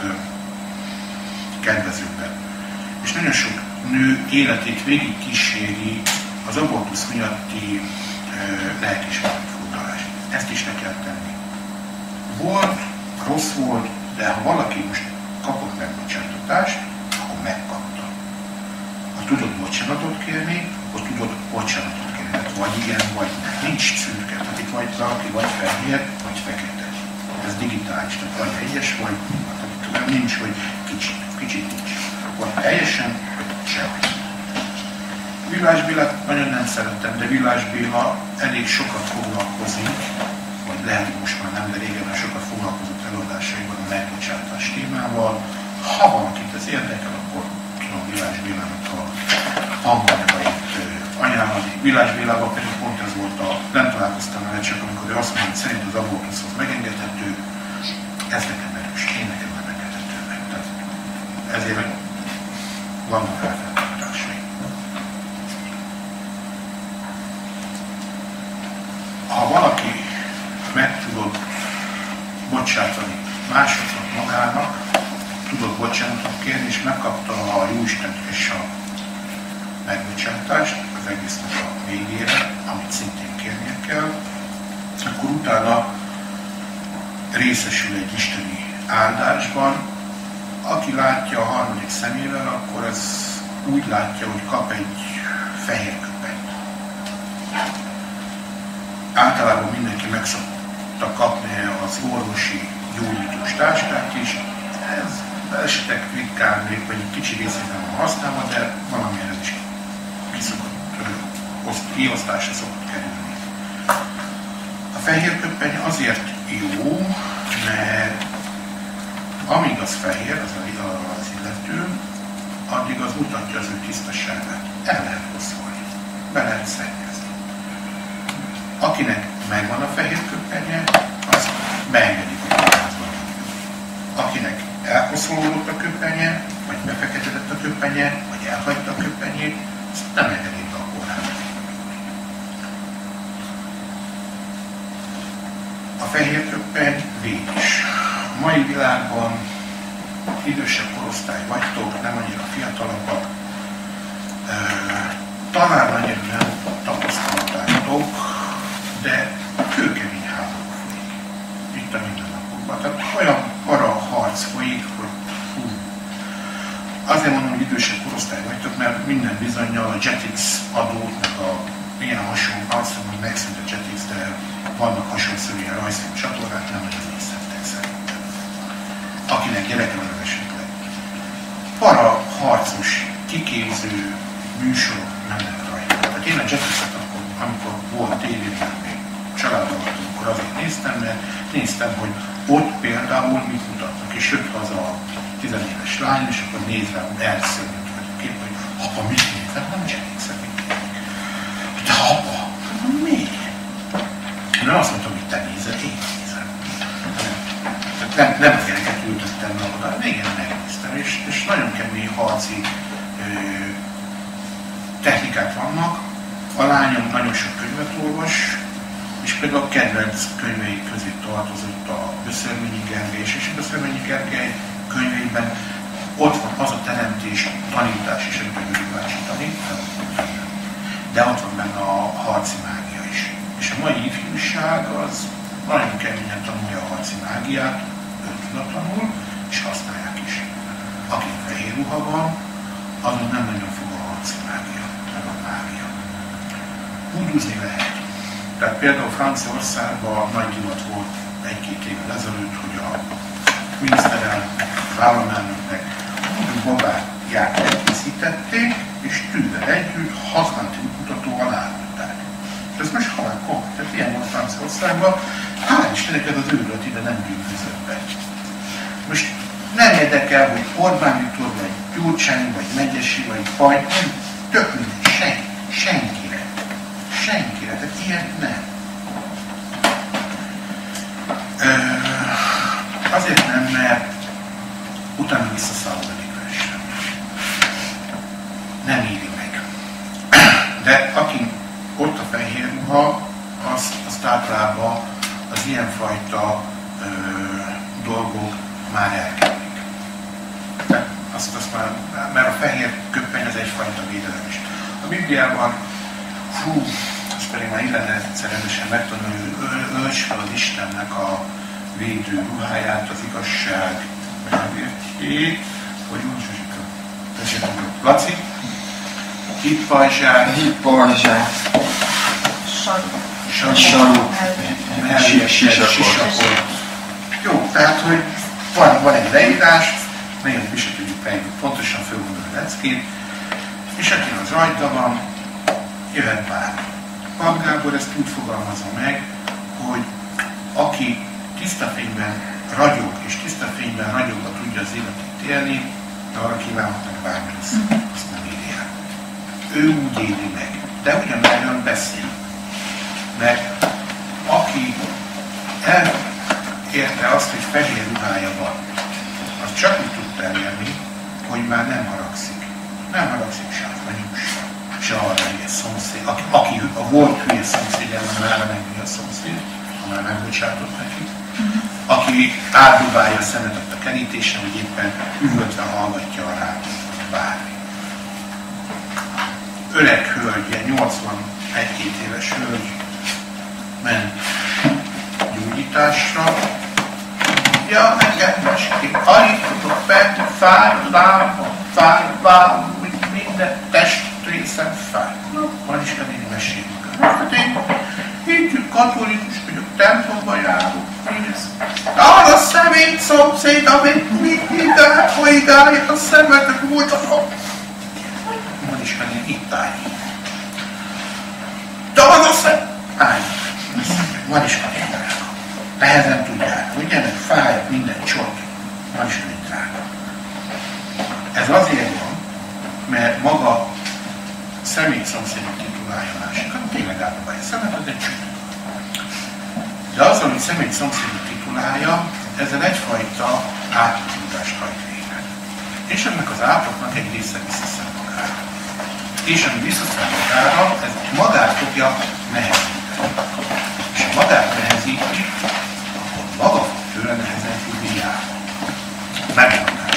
kedvezőbben. És nagyon sok nő életét végig kíséri az abortusz miatti lelkismeret furdalás. Ezt is le kell tenni. Volt, rossz volt, de ha valaki most kapott megbocsátatást, akkor megkapta. Ha tudod bocsánatot kérni, akkor tudod bocsánatot kérni. Tehát vagy igen, vagy nem. Nincs szürke. Tehát itt vagy valaki, vagy fehér, vagy fekete. Ez digitális. Tehát vagy egyes, vagy tehát nincs, hogy kicsit nincs. Vagy teljesen, vagy sehogy. Villás Bélát nagyon nem szeretem, de Villás Béla elég sokat foglalkozik, vagy lehet, hogy most már nem, de régen sokat foglalkozott előadásaiban a megbocsátás témával. Ha valakit ez érdekel, akkor tudom Villás Bélának a hanganyagait ajánlani. Villás Bélában pedig pont ez volt nem találkoztam vele, csak amikor ő azt mondta, hogy szerint az abortusz megengedhető, ez nekem erős, én nekem nem engedhető meg. Tehát ezért vannak felfeltartásai. Ha valaki meg tudod bocsátani másoknak, magának, tudod bocsánatot kérni, és megkapta a Jóisten és a megbocsátást az egésznek a végére, amit szintén kérnie kell, akkor utána részesül egy isteni áldásban. Aki látja a harmadik szemével, akkor ez úgy látja, hogy kap egy fehér köpenyt. Általában mindenki meg szokta kapni az orvosi gyógyítós táskát is. Ez esetek ritkán, vagy egy kicsi részében van használva, de valamilyen ez is kiosztásra szokott kerülni. A fehér köpeny azért jó, mert amíg az fehér, az illető, addig az mutatja az ő tisztaságát. El lehet koszolni, be lehet szennyezni. Akinek megvan a fehér köpenye, azt beengedik a kórházba. Akinek elkoszolódott a köpenye, vagy befeketedett a köpenye, vagy elhagyta a köpenyét, azt nem engedik be a kórházba. A fehér köpeny véd is. A mai világban idősebb korosztály vagytok, nem annyira fiatalabbak, talán annyira nem tapasztaltátok, de kőkemény háború folyik. Itt a mindennapokban. Tehát olyan harc folyik, hogy hú. Azért mondom, hogy idősebb korosztály vagytok, mert minden bizonnyal a Jetix adót, meg a ilyen hasonló, azt mondom, hogy megszűnt a Jetix, de vannak hasonló ilyen rajzfilm csatornák, nem nagyon nézhettek szerintem. Akinek gyereke van esetleg. Para-harcos, kiképző műsorok mennek rajta. Tehát én a Jetixet akkor, amikor volt tévében, még családban voltam, akkor azért néztem, mert néztem, hogy ott például mit mutatnak, és jött haza a 10 éves lány, és akkor nézve, elszörnyűt vagy a kép, hogy apa, mit nézem? Nem Jetixet, mit nézem. De apa, miért? Én azt mondtam, hogy te nézed, én nézem. Tehát nem a gyereket ültettem meg oda, de igen, megnéztem, és nagyon kemény harci technikák vannak. A lányom nagyon sok könyvet olvas, és például a kedvenc könyvei közé tartozott a Böszörményi Gergely, és a Böszörményi Gergely könyveiben ott van az a teremtés, tanítás is, amit ő bácsi tanít, de ott van benne a harci mágia is. És a mai ifjúság az nagyon keményen tanulja a harci mágiát, öntudatlanul, és használják is. Aki fehér ruha van, azon nem nagyon fog a harci mágia, meg a mágia. Húdúzni lehet. Tehát például Franciaországban nagy divat volt 1-2 évvel ezelőtt, hogy a miniszterelnöknek, államelnöknek húdú babáját elkészítették, és tűzzel együtt használati mutatóval állították. Ez most halálkom. Tehát ilyen volt Franciaországban. Hál' Istennek ez az őrület ide nem gyűjtözött be. Most nem érdekel, hogy Orbán Viktor, vagy Gyurcsány, vagy Megyesi, vagy Pajt, nem, tök mindegy, senkire. Tehát ilyen nem. Azért nem, mert utána visszaszállodik sem. Nem éri meg. De aki ott a fehér ruha, azt általában az ilyenfajta dolgok már elkerülik. Azt már, mert a fehér köppeny az egyfajta védelem is. A Bibliában, azt pedig már illene rendesen megtanulni, hogy ölts fel az Istennek a védő ruháját, az igazság megértjét, hogy úgy Zsuzsika. Laci? Hippajzsák. Saru. Sisakot. Jó, tehát, hogy van egy leírás, nagyon is tudjuk fejlődni, pontosan fölmondani a leckét, és akinek az rajta van, jöhet bármi. Pap Gábor ezt úgy fogalmazza meg, hogy aki tiszta fényben ragyog, és tiszta fényben ragyogva tudja az életét élni, de arra kívánok meg bármi lesz, azt nem éri el. Ő úgy éli meg, de ugyanerről beszél. Mert aki elérte azt, hogy fehér ruhája van, az csak úgy tudta elérni, hogy már nem haragszik. Nem haragszik se a fanyúsra, se arra hülye szomszéd. Aki a volt hülye szomszéd, már nem hülye szomszéd, ha már megbocsátott neki. Aki átdobálja a szemetet a kerítésen, hogy éppen üvöltve hallgatja a rádiót, bármi. Öreg hölgy, ilyen 81-2 éves hölgy ment gyógyításra. Ja, engem mesélik, alig tudok benni, fáj lábam, fáj vállom, minden testrészem fáj. Van is kell én mesélni. Hát én így katolikus vagyok, templomba járok, az a szemét szomszéd, amit minden folyigálja a szemetek voltak. Van is kell én itt állj. De az a szem... Állj. Van is kell én drága. Nehezen tudják, ugye? Meg fáj, minden csont. Van is kell én drága. Ez azért van, mert maga személy szomszédot titulálja másikat, tényleg átdobálja szemet, az egy csont. De azzal, hogy személy szomszédot titulálja, ezzel egyfajta áttudást hajt végre. És ennek az átoknak egy része visszaszed magára. És ami visszaszed magára, ez magát fogja nehezíteni. És ha magát nehezíti, akkor maga fog tőle nehezen tudni járni. Megmondás.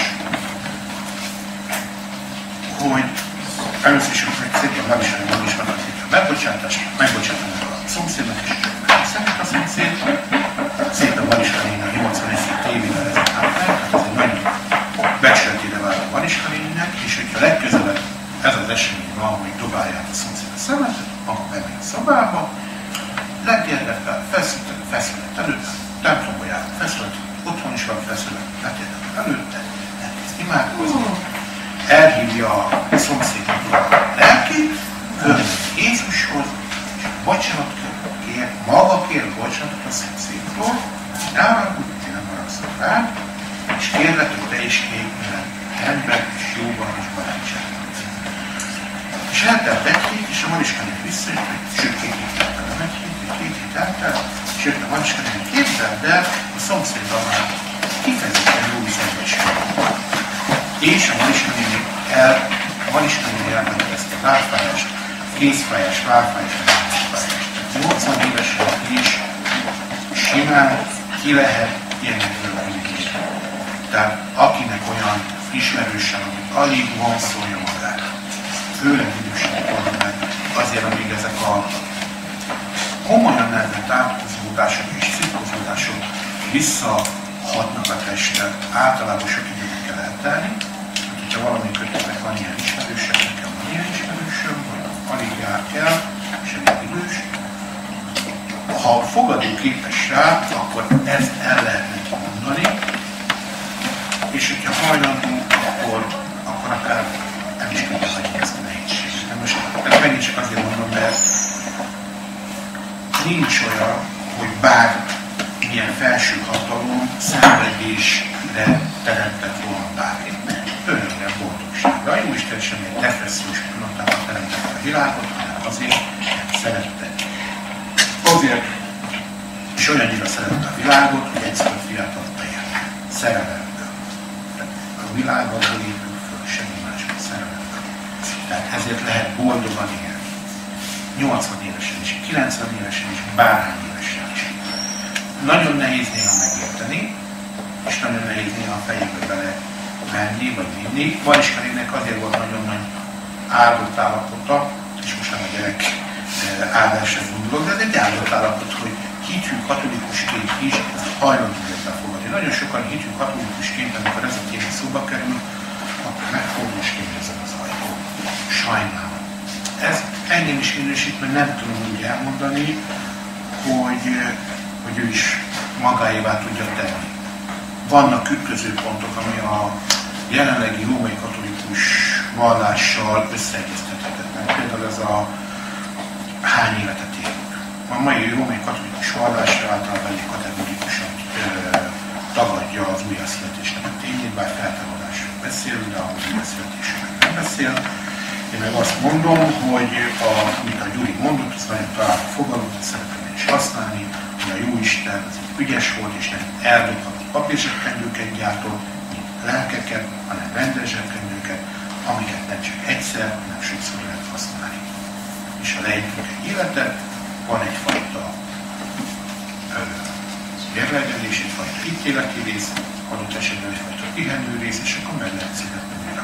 Hogy először is szépen meviselni is vannak a megbocsátást, megbocsátani a szomszédnak is, szemét a szomszéd, szépen Mariska a 81 tévével ezen átmegy, tehát ez egy nagyon becsületére váló Mariska néninek, és hogyha legközelebb ez az esemény van, hogy dobálják a szomszéd a szemetet, akkor bemegy a szobába, legérdekel, feszület előtt, templomba jár feszület, otthon is van feszület, legérdekel előtte, elkezd imádkozni, elhívja a szomszédnak a lelkét, fölmegy Jézushoz, és bocsánat kér, maga kér bocsánatot a szomszédtól, elmagudj, én nem haragszom rá, és kérlek, hogy te is képben, rendben, és jóban, és barátságban. És eltelt egy hét, és a Mariskanék visszajött, sőt, két hét eltelt, és jött a Mariskanék, képzeld el, a szomszéddal már kifejezetten jó viszonyban is van. És a Mariskanék elment ezt a lábfájást, kézfájás, válfájás, lábfájás. 80 évesen is simán ki lehet ilyenekről hívni. Tehát akinek olyan ismerősen, amit alig vonszolja magára, főleg idősebb korban, azért, amíg ezek a komolyan nevezett átkozódások és szitkozódások visszahatnak a testre, általában sok időt kell eltelni. Ha valami kötőnek van ilyen ismerősöm, nekem van ilyen ismerősöm, hogy alig jár kell, és elég idős. Ha fogadóképes rá, akkor ezt el lehet neki mondani, és hogyha hajlandó, akkor akár nem is tudja hagyni ezt a nehézséget. Most megint csak azért mondom, mert nincs olyan, hogy bármilyen felső hatalom szenvedésre teremtett volna bármit. Örömre, boldogságra. A Jóisten sem egy depressziós pillanatában teremtette a világot, hanem azért szerette. Azért és olyannyira szerette a világot, hogy egyszer a fiát adta érte. Szerelemből. A világ abból épül föl, semmi másból szerelemből. Tehát ezért lehet boldogan élni. 80 évesen is, 90 évesen is, bárhány évesen is. Nagyon nehéz néha megérteni, és nagyon nehéz néha a fejébe bele menni, vagy vinni. Mariskanéknek azért volt nagyon nagy áldott állapota, és most nem a gyerek áldásra gondolok, de ez egy áldott állapot, hogy hitű katolikusként is hajlandó befogadni. Nagyon sokan hitű katolikusként, amikor ez a téma szóba kerül, akkor megfordul és kérdezem az ajtó. Sajnálom. Ez engem is minősít, mert nem tudom úgy elmondani, hogy ő is magáévá tudja tenni. Vannak ütközőpontok, ami a jelenlegi római katolikus vallással összeegyeztethetetlen. Például ez a hány életet élünk. A mai római katolikus vallásra általában elég kategorikusan tagadja az újjászületésnek a tényét, bár feltámadásról beszél, de a újjászületésről nem beszél. Én meg azt mondom, hogy amit a Gyuri mondott, az nagyon találó fogalmat, ezt szeretném is használni, hogy a Jóisten az ügyes volt, és nem eldobott papírzsebkendőket gyártott, mint lelkeket, hanem rendes zsebkendőket, amiket nem csak egyszer, hanem sokszor lehet használni. És ha leírjuk egy életet, van egyfajta mérlegelés, egyfajta ítéleti rész, adott esetben egyfajta pihenő rész, és akkor meg lehet születni újra.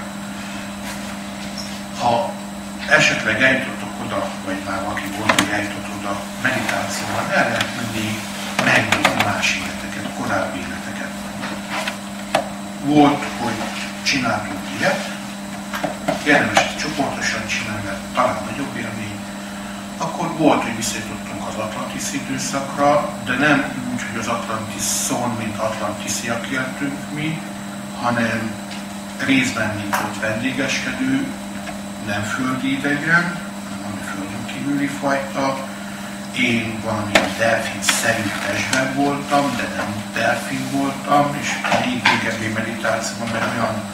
Ha esetleg eljutottok oda, vagy már valaki volt, hogy eljutott oda meditációval, el lehet menni megnézni más életeket, korábbi életeket. Volt, hogy csináltunk ilyet, érdemes ezt csoportosan csinálni, mert talán nagyobb élmény. Akkor volt, hogy visszajutottunk az Atlantis időszakra, de nem úgy, hogy az Atlantiszon, mint atlantisziak éltünk mi, hanem részben, mint ott vendégeskedő, nem földi idegen, hanem ami földön kívüli fajta. Én valamilyen delfin-szerű testben voltam, de nem delfin voltam, és még régebbi meditációban, mert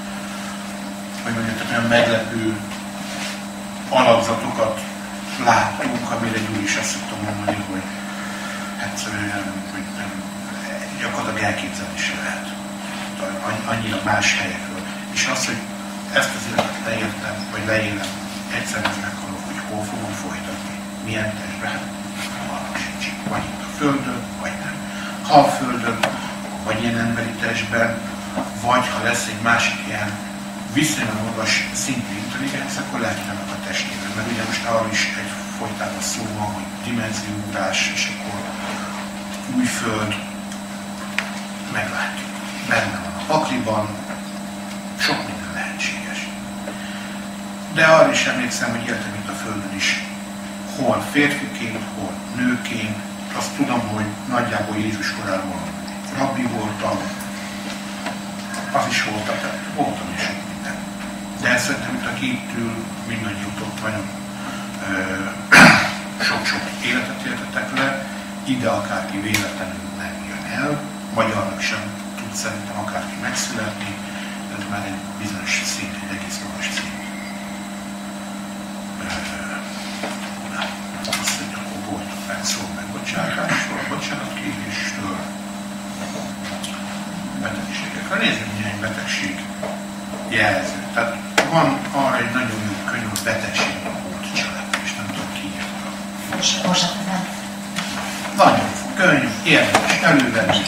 olyan meglepő alakzatokat láttunk, amire úgy is azt szoktam mondani, hogy egyszerűen, hogy nem, gyakorlatilag elképzelni se lehet. Annyira más helyekről. És az, hogy ezt az életet leértem, vagy leélem, egyszerűen meghalok, hogy hol fogom folytatni, milyen testben, hát arra sincs. Vagy itt a Földön, vagy nem. Ha a Földön, vagy ilyen emberi testben, vagy ha lesz egy másik ilyen viszonylag magas szintű intelligencia, akkor lehet, hogy nem a testében. Mert ugye most arról is egy folytában szó van, hogy dimenzióugrás, és akkor új Föld, meglátjuk. Benne van a pakliban, sok minden lehetséges. De arra is emlékszem, hogy éltem itt a Földön is, hol férfiként, hol nőként. Azt tudom, hogy nagyjából Jézus korában rabbi voltam, az is voltam, tehát voltam is sok minden. De szerintem itt, aki itt ül, mindannyiuk ott vagyunk, sok-sok életet éltetek le, ide akárki véletlenül nem jön el, magyarnak sem tud szerintem akárki megszületni, ez már egy bizonyos szint, egy egész magas szint. Azt mondja, akkor volt meg szó megbocsátásról, bocsánatkérésről, betegségekről. Nézzük, milyen betegség jelző. Tehát van arra egy nagyon jó könyv, a betegség a pótcselekvés, nem tudom ki írta. Nagyon könyv, érdemes elővenni.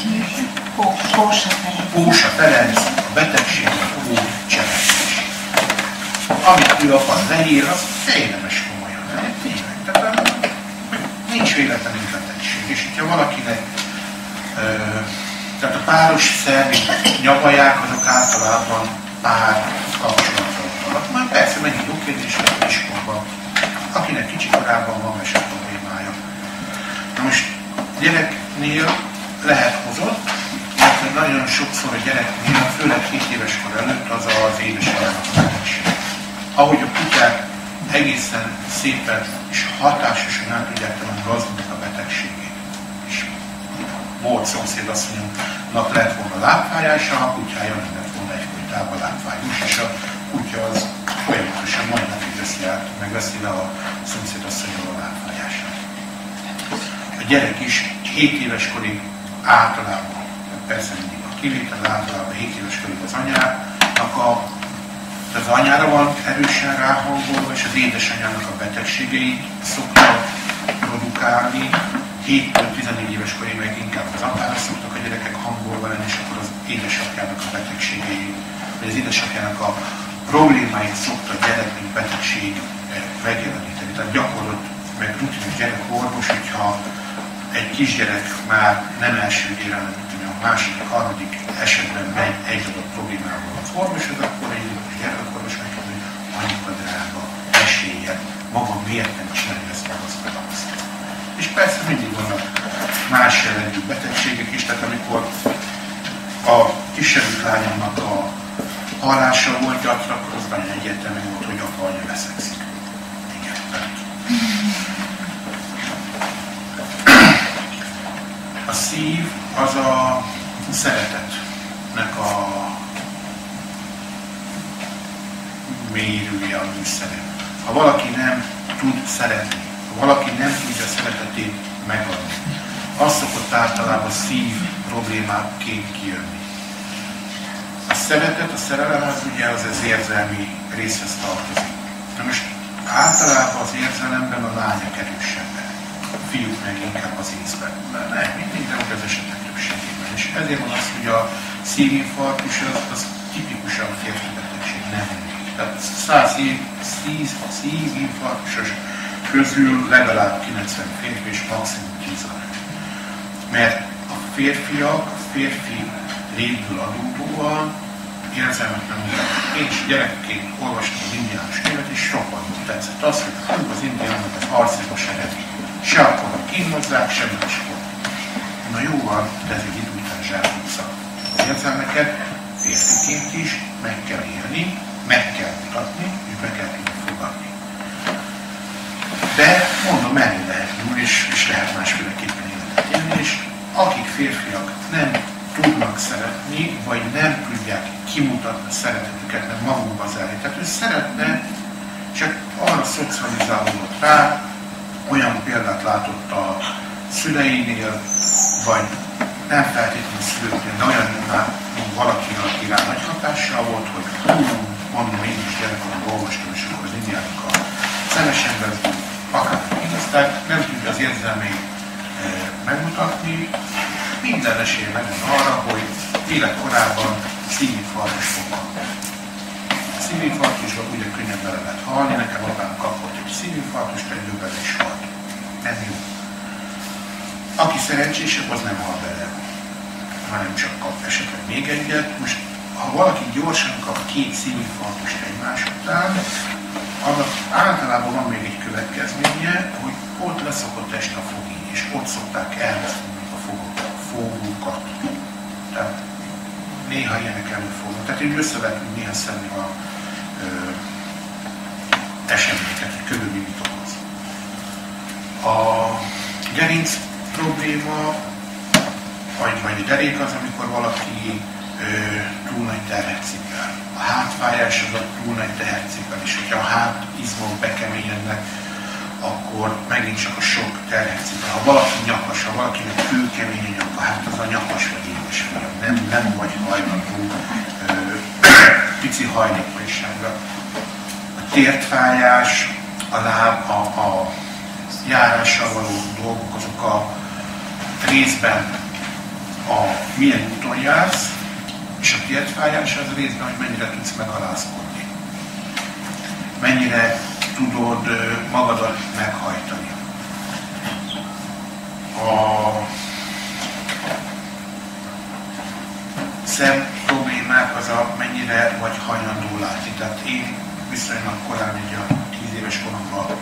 Pósa Ferenc, a betegség a pótcselekvés. Amit ő akar leír, az érdemes komolyan. Tényleg, tehát nincs véletlenül betegség. És hogyha valakinek tehát a páros szervi nyavaják, azok általában pár kapcsolatban vannak. Már persze megint jó kérdés, hogy iskolban, akinek kicsi korában van mese problémája. Na most gyereknél lehet hozott, mert nagyon sokszor a gyereknél, főleg 7 éves kor előtt az az édesanyjának a betegség. Ahogy a kutyák egészen szépen és hatásosan el tudják tenni gazdagnak a betegségét. És volt szomszédasszonyunknak lett volna lábfájása, a kutyája nem lett volna egyfolytában lábfájós, és a kutya az folyamatosan majd napig veszi át, meg veszi le a szomszédasszonyról a lábfájását. A gyerek is 7 éves korig általában, persze mindig a kivétel, általában 7 éves korig az anyának az anyára van erősen ráhangolva, és az édesanyának a betegségeit szokta produkálni. 7-14 éves korig meg inkább az apára szoktak a gyerekek hangolva lenni, és akkor az édesapjának a betegségeit, vagy az édesapjának a problémáit szokta a gyerek, mint betegség megjeleníteni. Tehát gyakorlott, meg rutinos gyerekorvos, hogyha egy kisgyerek már nem első gyerek, hanem a második, harmadik esetben megy egy adott problémával az orvoshoz, akkor egy gyerekorvos megkérdezik, hogy anyuka drága, esélye, maga miért nem csinálja ezt azt. És persze mindig vannak más jellegű betegségek is, tehát amikor a kisebbik lányomnak a hallása volt gyatra, akkor az nagyon egyértelmű volt, hogy apa anya veszekszik. Igen, tehát. A szív az a szeretetnek a mérője, a műszere. Ha valaki nem tud szeretni, ha valaki nem tudja szeretetét megadni, az szokott általában szív problémáként kijönni. A szeretet, a szerelem az ugye az érzelmi részhez tartozik. Na most általában az érzelemben a lányok erősebben, a fiúk meg inkább az észben. Nem mindig, de az esetek többségében. És ezért van az, hogy a szívinfarktus az tipikusan férfi betegség, nem női. Tehát 100 szívinfarktusos közül legalább 90 férfi és maximum 10 a nő. Mert a férfiak, a férfi létből adódóan érzelmet nem mutatnak. Én is gyerekként olvastam az indiánus könyvet, és roppantól tetszett az, hogy az indiánok az harcba se redik. Se akkor kínozzák, sem máskor. Na jó van, de ez egy idő után zsákutca. Az érzelmeket férfiként is meg kell élni, meg kell mutatni, és be kell tudni fogadni. De mondom, menni lehet úr, és lehet másféleképpen életet élni, és akik férfiak nem tudnak szeretni, vagy nem tudják kimutatni a szeretetüket, nem magukba zárni. Tehát ő szeretne, csak arra szocializálódott rá, olyan példát látott a szüleinél, vagy nem feltétlenül szülőknél, de olyan valaki, aki rá nagy hatással volt, hogy mondom, én is gyerekkoromban olvastam, és akkor az indiának a szemes emberző, akár igazták, nem tudja az érzelmét megmutatni, minden esély megvan arra, hogy életkorában szívinfarktus fog kapni. A szívinfarktusban ugye könnyen bele lehet halni, nekem apám kapott egy szívinfarktust, egy bele is halt. Nem jó. Aki szerencsésebb, az nem hal bele, hanem csak kap esetleg még egyet. Most, ha valaki gyorsan kap 2 szívinfarktust egymás után, annak általában van még egy következménye, hogy ott leszok a test a fogén, és ott szokták elveszteni a fogukat. Tehát néha ilyenek előfordulnak. Tehát így össze lehet néha szedni a eseményeket, hogy körülbelül mit okoz. A gerinc probléma, vagy a derék az, amikor valaki túl nagy terhet cipel. A hátfájás az a túl nagy terhet cipel, és hogyha a hátizmok bekeményednek, akkor megint csak a sok terhet cipel. Ha valaki nyakas, ha valakinek kőkemény a nyaka, hát az a nyakas vagy édes miatt. Nem vagy hajlandó pici hajlékonyságra. A tértfájás, a láb, a járással való dolgok, azok a részben milyen úton jársz, és a tértfájás az részben, hogy mennyire tudsz megalázkodni. Mennyire tudod magadat meghajtani. A szem problémák az mennyire vagy hajlandó látni. Tehát én viszonylag korán, ugye a 10 éves koromban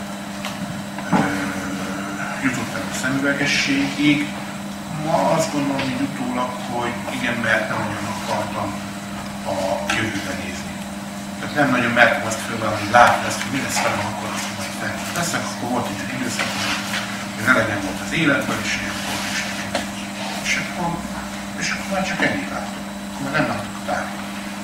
jutottam a szemüvegességig. Ma azt gondolom, hogy utólag, hogy igen, mert nem nagyon akartam a jövőbe nézni. Tehát nem nagyon mertem azt fölvenni, hogy látni azt, hogy mi lesz velem, akkor azt majd felnőtt leszek, akkor volt egy ilyen időszak, hogy elegem volt az életben, és akkor is nekem. És akkor már csak ennyit láttam. Akkor már nem láttuk a tárgyat.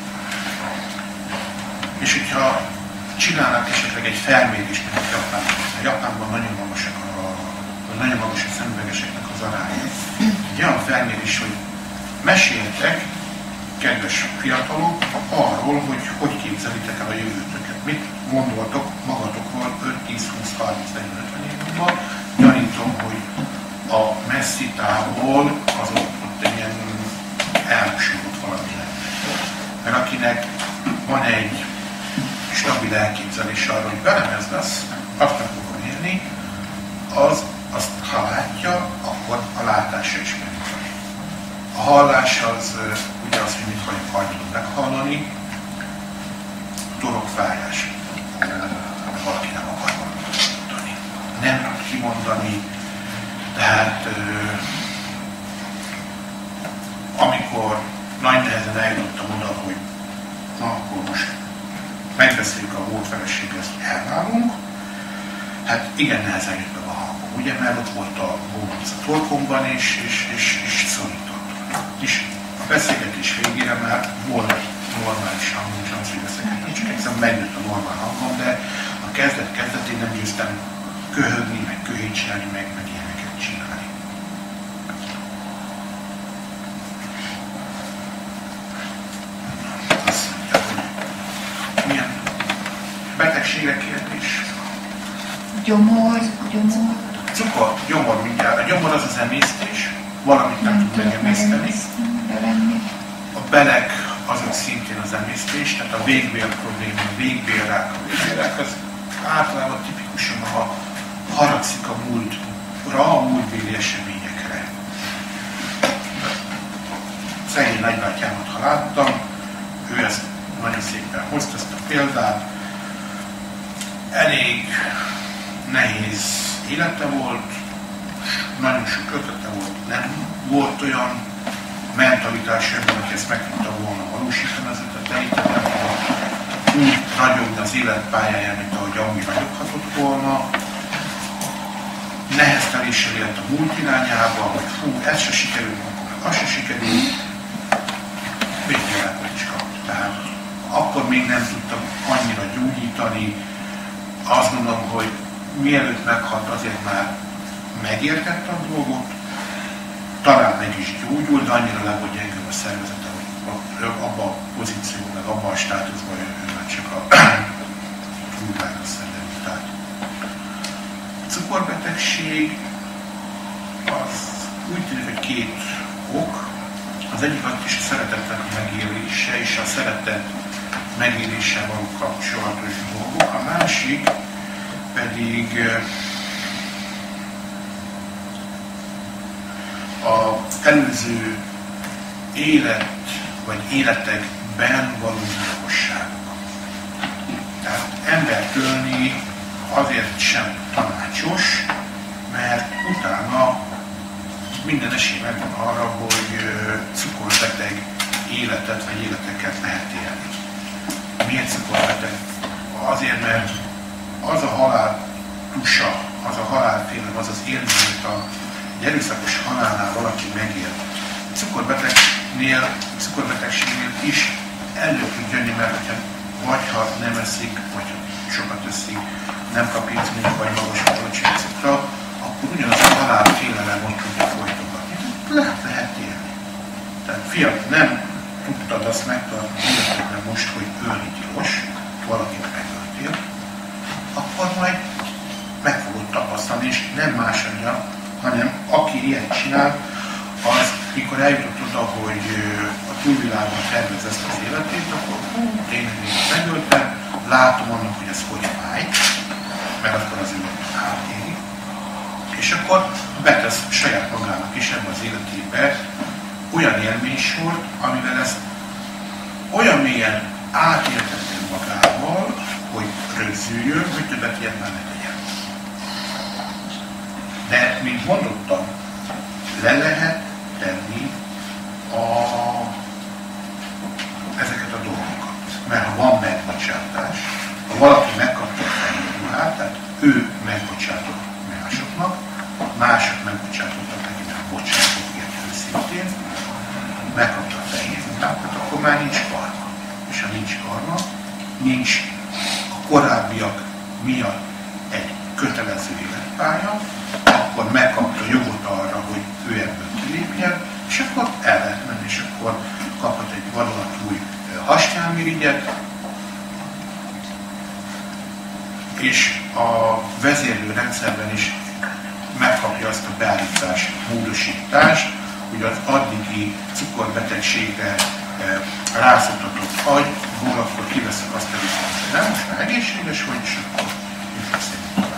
És hogyha csinálnak esetleg egy felmérést, mint Japánban. Japánban nagyon magas a szemüvegeseknek az aránya. Egy olyan felmérés, hogy meséltek, kedves fiatalok, arról, hogy képzelitek el a jövőtöket. Mit gondoltok magatokról 5, 10, 20, 30, 40, 50 év múlva? Gyanítom, hogy a messzi távol az ott egy ilyen elmosódott valami lenne. Mert akinek van egy stabil elképzelés arról, hogy velem ez lesz, azt meg fogom élni, azt ha látja, akkor a látása is megvan. A hallás az ugye az, hogy mit vagyok hajlandó meghallani, torokfájás, valaki nem akar mondani. Nem tud kimondani, tehát amikor nagy nehezen eljutottam oda, hogy na akkor most megbeszéljük a volt feleséggel, ezt elválunk, hát igen nehezen jött meg a hangom, ugye, mert ott volt a gómolc a torkomban, és szorított. És a beszélgetés végére már volt normális hangom, és az, hogy beszélgettem, csak egyszerűen megjött a normál hangom, de a kezdetén nem győztem köhögni, meg köhétselni, meg ilyeneket csinálni. Azt mondja, hogy milyen betegségre kérdés? Gyomor. Cukor, gyomor mindjárt. A gyomor az az emésztés, valamit nem tud megemészteni. A beleg azok szintén az emésztés, tehát a végbél probléma, a végbélrák, az általában tipikusan, ha haragszik a múltra, a múltbéli eseményekre. Szegény nagybátyámat, ha láttam, ő ezt nagyon szépen hozta, ezt a példát. Elég nehéz élete volt, nagyon sok ötlete volt, nem volt olyan mentalitás ebben, hogy ezt meg tudta volna valósítani az ötleteit, nem volt úgy ragyogni az életpályáján, mint ahogy amúgy ragyoghatott volna. Nehezteléssel élt a múlt irányába, hogy ez se sikerült, akkor meg az se sikerült, végéletben is kapta. Tehát akkor még nem tudtam annyira gyógyítani. Azt mondom, hogy mielőtt meghalt, azért már megértette a dolgot, talán meg is gyógyul, de annyira le volt gyengül a szervezete, hogy abba a pozícióban, abban a státuszban ő már csak a túlvára szenvedett át. A cukorbetegség az úgy tűnik, hogy két ok. Az egyik az is a szeretetnek a megélése és a szeretet megéléssel való kapcsolatos dolgok. A másik pedig az előző élet vagy életekben való gyilkosságok. Tehát embert ölni azért sem tanácsos, mert utána minden esély megvan arra, hogy cukorbeteg életet vagy életeket lehet élni. Miért cukorbeteg? Azért, mert az a halál tusa, az a halálfélelem, az az érzet, egy erőszakos halálnál valaki megél. Cukorbetegségnél is elő tud jönni, mert vagy ha nem eszik, vagy ha sokat eszik, nem kap inszulint, vagy magas bloccukra, akkor ugyanaz a halálfélelem tudja folytogatni. Lehet élni. Tehát fiam, nem tudtad azt megtartani életedben most, hogy ölni tilos, valakit megöltél, akkor majd meg fogod tapasztalni, és nem másodja, hanem aki ilyet csinál, az, mikor eljutott oda, hogy a túlvilágon tervez ezt az életét, akkor tényleg megöltem, látom annak, hogy ez hogy fáj, mert akkor az ő átéri, és akkor betesz saját magának is ebbe az életébe olyan élménysort, amivel ezt olyan mélyen átéltető magával, hogy rögzüljön, hogy többet ilyet már ne tegyen. De, mint mondottam, le lehet tenni ezeket a dolgokat. Mert ha van megbocsátás, ha valaki megkapta a fejlődőhát, tehát ő megbocsátott másoknak, mások megbocsátottak neki, mert bocsátott ilyet őszintén, megkapta a fejlődőhát, akkor már nincs karma. És ha nincs karma, nincs a korábbiak miatt egy kötelező életpálya, akkor megkapta jogot arra, hogy ő ebből kilépjen, és akkor el lehet menni, és akkor kaphat egy vadonatúj hasnyálmirigyet, és a vezérlő rendszerben is megkapja azt a beállítás módosítást, hogy az addigi cukorbetegségre rászoktatott agyból, akkor kiveszek azt a viszont, hogy nem, most már egészséges vagy, és akkor így beszélünk tovább.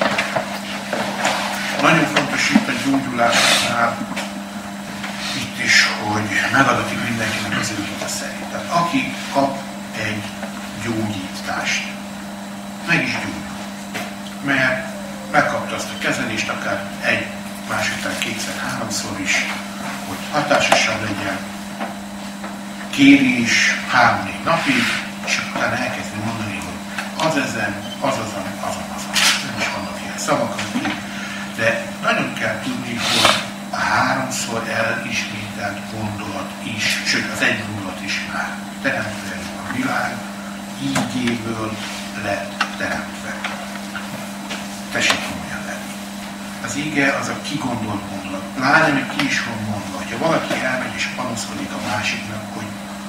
Nagyon fontos itt a gyógyulásnál, itt is, hogy megadatik mindenkinek az ő hite szerint. Tehát aki kap egy gyógyítást, meg is gyógyul. Mert megkapta azt a kezelést, akár egy, másodtán, kétszer, háromszor is, hogy hatásosabb legyen, kéri is 3-4 napig, és utána elkezdi mondani, hogy az ezen, azon. Nem is vannak ilyen szavak, de nagyon kell tudni, hogy a 3-szor elismételt gondolat is, sőt az egy gondolat is már teremtve a világ, ígéből lett teremtve. Tessék komolyan lenni. Az íge az a kigondolt gondolat. Pláne még ki is van mondva, hogyha valaki elmegy és panaszkodik a másiknak, hogy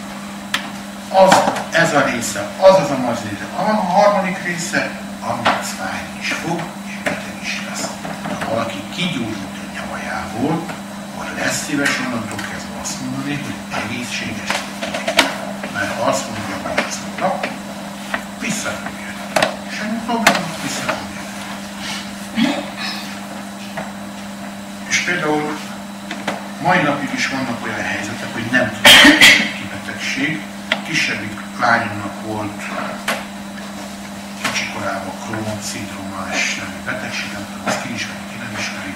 ez a része, az része, a harmadik része, annak fájni is fog, és beteg is lesz. Ha valaki kigyógyult a nyavajából, akkor lesz szíves onnantól kezdve azt mondani, hogy egészséges. Mert ha azt mondja, hogy ez mondja, vissza fog jönni. Semmi probléma, vissza fog jönni. És például mai napig is vannak olyan helyzetek, hogy nem tudjuk ki betegség. Kisebbik lányomnak volt kicsikorában Crohn-szindrómás nevű betegség, nem tudom, ezt ki ismeri, ki nem ismeri.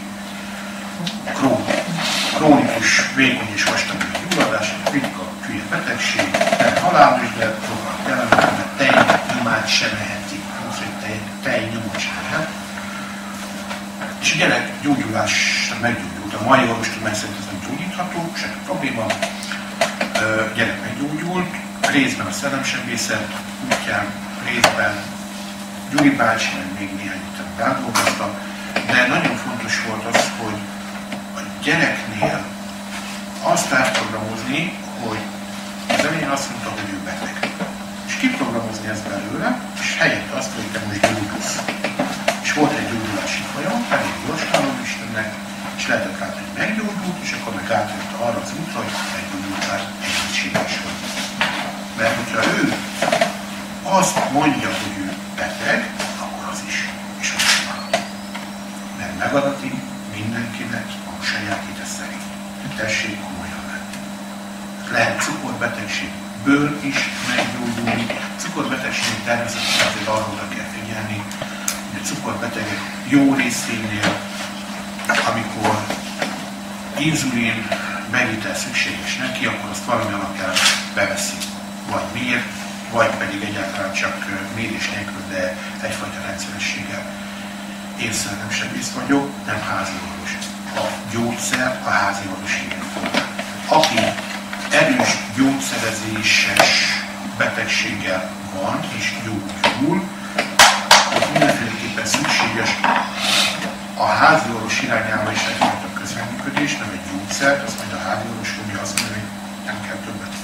Krónikus, vékony és vastag gyulladás, ritka, hülye betegség, nem halálos, de rohadt jellemző, mert tejnyomát sem eheti, hogy tejnyomot sem lehet. És a gyerek gyógyulásra meggyógyult. A mai orvostudomány szerint ez nem gyógyítható, semmi probléma. Gyerek meggyógyult, részben a szellemsebészet útján, részben Gyuri bácsi, meg még néhány után rádolgoztak, de nagyon fontos fontos volt az, hogy a gyereknél azt átprogramozni, hogy az elején azt mondta, hogy ő beteg. És kiprogramozni ezt belőle, és helyette azt, hogy te most gyógyulsz. És volt egy gyógyulási folyam, elég gyorsan Istennek, és lehetett látni, hogy meggyógyult, és akkor meg átjött arra az útra, hogy meggyógyultál, egészséges vagy. Mert hogyha ő azt mondja, hogy ő beteg, akkor az is. És az is marad. Mert megadatik mindenkinek a saját hite szerint. Tessék komolyan lenni. Lehet cukorbetegségből is meggyógyulni. Cukorbetegség természetesen azért arra oda kell figyelni, hogy a cukorbetegek jó részénél, amikor inzulin bevitel szükséges neki, akkor azt valami alapján beveszi. Vagy miért, vagy pedig egyáltalán csak mérés nélkül, de egyfajta rendszerességgel. Én szerelemsebész vagyok, nem házi orvos. A gyógyszer a házi orvos hírja. Aki erős gyógyszerezéses betegséggel van és gyógyul, ott mindenféleképpen szükséges a házi orvos irányába is egyfajta közreműködés, nem egy gyógyszer, azt mondja a házi orvos fogja azt mondani, hogy nem kell többet.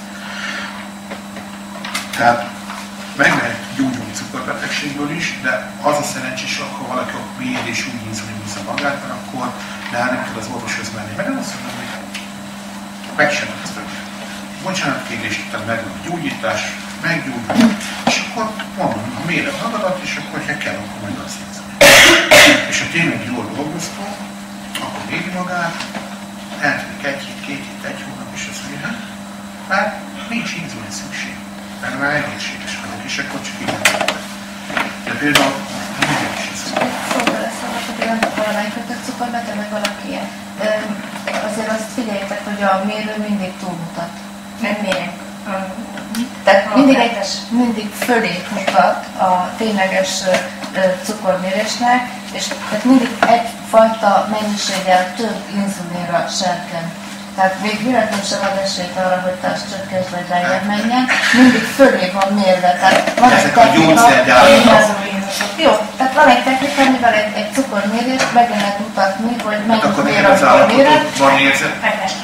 Tehát meg lehet gyógyulni cukorbetegségből is, de az a szerencsés, ha valaki mér és úgy inzulinizza magát, mert akkor nem tud az orvoshoz menni. Mert nem azt mondom, hogy meg sem lesz többet. Bocsánatkérést után megvan a gyógyítás, meggyógyul, és akkor mondom, ha méred magadat, és akkor, ha kell, akkor majd azt inzulin. És ha tényleg jól dolgoztok, akkor védi magát, eltelik egy hét, két hét, egy hónap, és azt mondja, hát nincs inzulin szükség. Mert már egészséges vagyok, és akkor csak így nem. De például mindig is ez. Szóval lesz annak, hogy annak valamelyikőtök cukorbeteg, meg valaki ilyen. Azért azt figyeljétek, hogy a mérő mindig túlmutat. Nem mérünk. Tehát mindig fölé mutat a tényleges cukormérésnek, és tehát mindig egyfajta mennyiséggel több inzulinra serkent. Tehát még véletlenül sem ad esélyt arra, hogy te azt csökkent vagy lejjebb menjen, mindig fölé van mérve. Tehát van egy technika, jó, tehát van egy technika, amivel egy cukormérést meg lehet mutatni, hogy mennyit mér a cukorméret. Van érzet?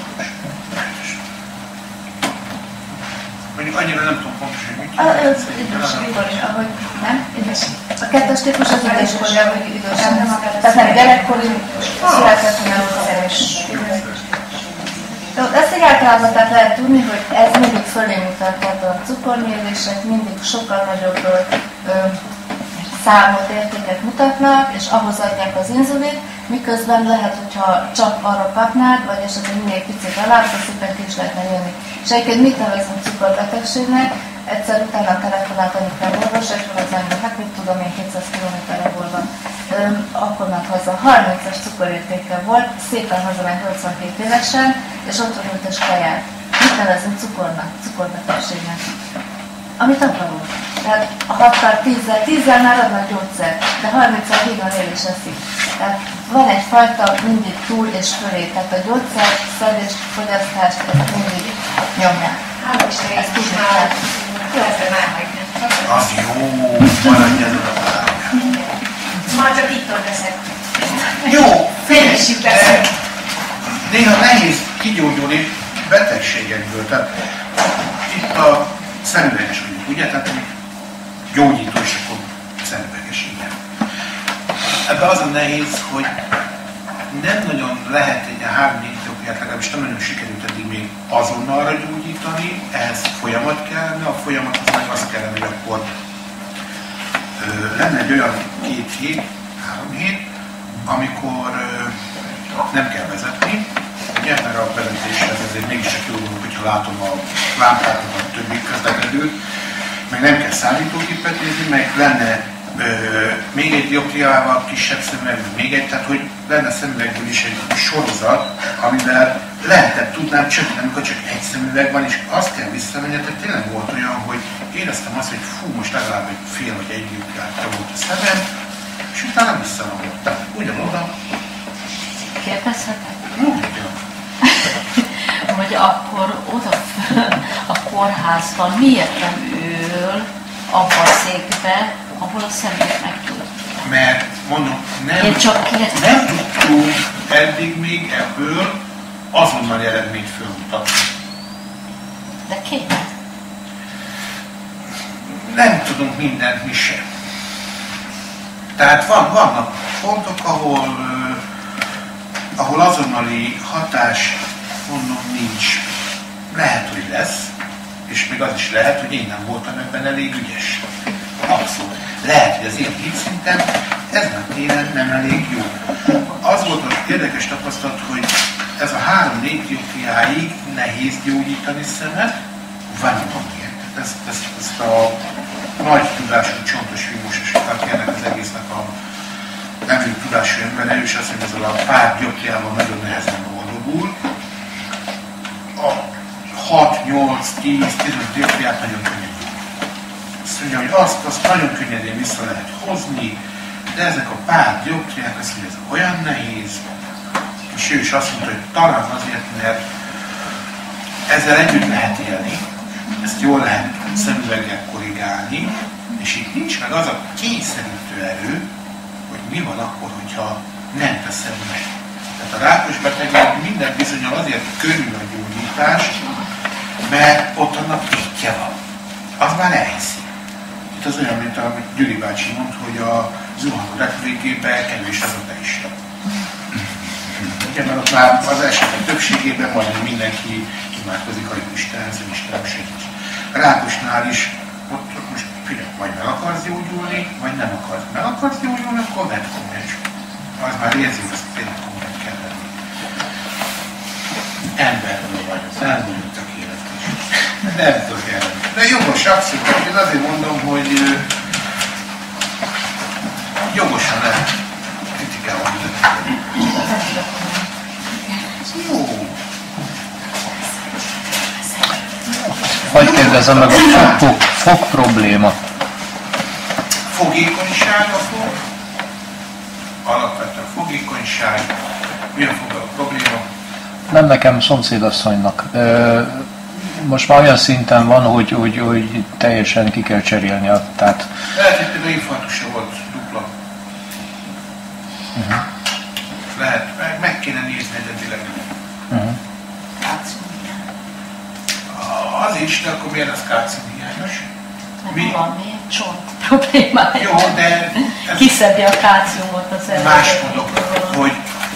Mondjuk annyira nem tudom pontosan, hogy mit ahogy nem? A kettes típus az időskori, ahogy idősen. Tehát nem gyerekkori, született, hanem szeres. Ezt így általában tehát lehet tudni, hogy ez mindig fölé mutat, tehát a cukormérések mindig sokkal nagyobb számot, értéket mutatnak, és ahhoz adják az inzulint, miközben lehet, hogyha csak arra kapnád, vagy esetleg minél picit alább, akkor szépen ki is lehetne jönni. És egyébként mit nevezünk cukorbetegségnek? Egyszer utána telefonált anyukám orvos, és mondta, hát mit tudom én, 200 km-re hol van. Akkor ment haza. 30-as cukorértéke volt, szépen hazament 82 évesen, és ott van ült és kaját. Mit nevezünk cukornak, cukorbetegségnek? Amit akarunk. Tehát a 6-tal 10-zel már adnak gyógyszer, de 30-al hígon él és eszik. Tehát van egyfajta mindig túl és fölé, tehát a gyógyszer, szedés, fogyasztást, ezt mindig nyomják. Ezt tudjuk el. Jó, ezzel már hagyni. Az jó, maradjon a pályán. Már csak itt veszek. Jó, Félessük veszek. Néha nehéz kigyógyulni betegségekből. Tehát itt a szemüveges vagyunk, ugye? Tehát gyógyító, és akkor szemüveges, igen. Ebben az a nehéz, hogy nem nagyon lehet egy 3-4 teóriát, legalábbis nem nagyon sikerült eddig még azonnalra gyógyítani, ehhez folyamat kellene, a folyamat az meg az kellene, hogy akkor lenne egy olyan 2 hét, 3 hét, amikor nem kell vezetni, ugye, mert a vezetéshez azért mégiscsak jó dolog, hogyha látom a lámpát, a többi közlekedőt, meg nem kell számítógépet nézni, meg lenne még egy dioptriával kisebb szemüveg, még egy, tehát hogy lenne szemüvegből is egy sorozat, amivel lehetett, tudnám csökkenteni, amikor csak egy szemüveg van, és azt kell visszamenni, tehát tényleg volt olyan, hogy éreztem azt, hogy fú, most legalább egy fél vagy egy dioptriával volt a szemem, és utána visszavonult. Tehát ugyanoda. Kérdezhetek? Hogy akkor oda a kórházban miért nem ül abban a székbe, ahol a szemét meggyógyítják? Mert mondom, nem tudtunk eddig még ebből azonnali eredményt fölmutatni. De kéne. Nem tudunk mindent mi sem. Tehát vannak pontok, ahol azonnali hatás, mondom, nincs. Lehet, hogy lesz, és még az is lehet, hogy én nem voltam ebben elég ügyes. Abszolút. Lehet, hogy az én hitszintem ezen a téren nem elég jó. Az volt az érdekes tapasztalat, hogy ez a 3-4 dioptriáig nehéz gyógyítani szemet, van ilyen. Ezt a nagy tudású csontos filmósosokat ennek az egésznek a nem tudású ember, és azt mondja, ezzel a pár dioptriával nagyon nehezen boldogul. A 6, 8, 10, 15 dioptriát nagyon könnyű. Azt mondja, hogy azt nagyon könnyedén vissza lehet hozni, de ezek a pár dioptriák, azt mondja, ez olyan nehéz, és ő is azt mondta, hogy talán azért, mert ezzel együtt lehet élni, ezt jól lehet szemüveggel korrigálni, és itt nincs meg az a kényszerítő erő, hogy mi van akkor, hogyha nem teszem meg. Tehát a rákos betegek minden bizonnyal azért könnyű a gyógyítás, mert ott annak tétje van. Az már elhiszi. Itt az olyan, mint amit Gyuri bácsi mondta, hogy a zuhanó repülőgépbe kevés az a is. Ugye, mert ott már az esetek többségében majdnem mindenki imádkozik a Istenhez, hogy Istenem segíts. A rákosnál is, ott most figyelj, vagy meg akarsz gyógyulni, vagy nem akarsz. Meg akarsz gyógyulni, akkor vedd komolyan. Az már érzi, hogy azt tényleg komolyan kell lenni. Emberről vagy, az elmondottak életet is. Nem tudok ellenni. De jogos, abszolút. Én azért mondom, hogy jogosan lehet kritikálni. Jó. Hogy kérdezem meg a fog probléma? Fogékonyság a fog. Alapvetően fogékonyság. Mi a fog a probléma? Nem nekem, szomszédasszonynak. Most már olyan szinten van, hogy teljesen ki kell cserélni. Tehát... Lehet, hogy például infarktusa volt dupla. Lehet, meg kéne nézni egyedileg. Az is, de akkor miért az kálciumhiányos? Valami csont problémája. Jó, de... Kiszedi a kálciumot az előtt. Más mondok, hogy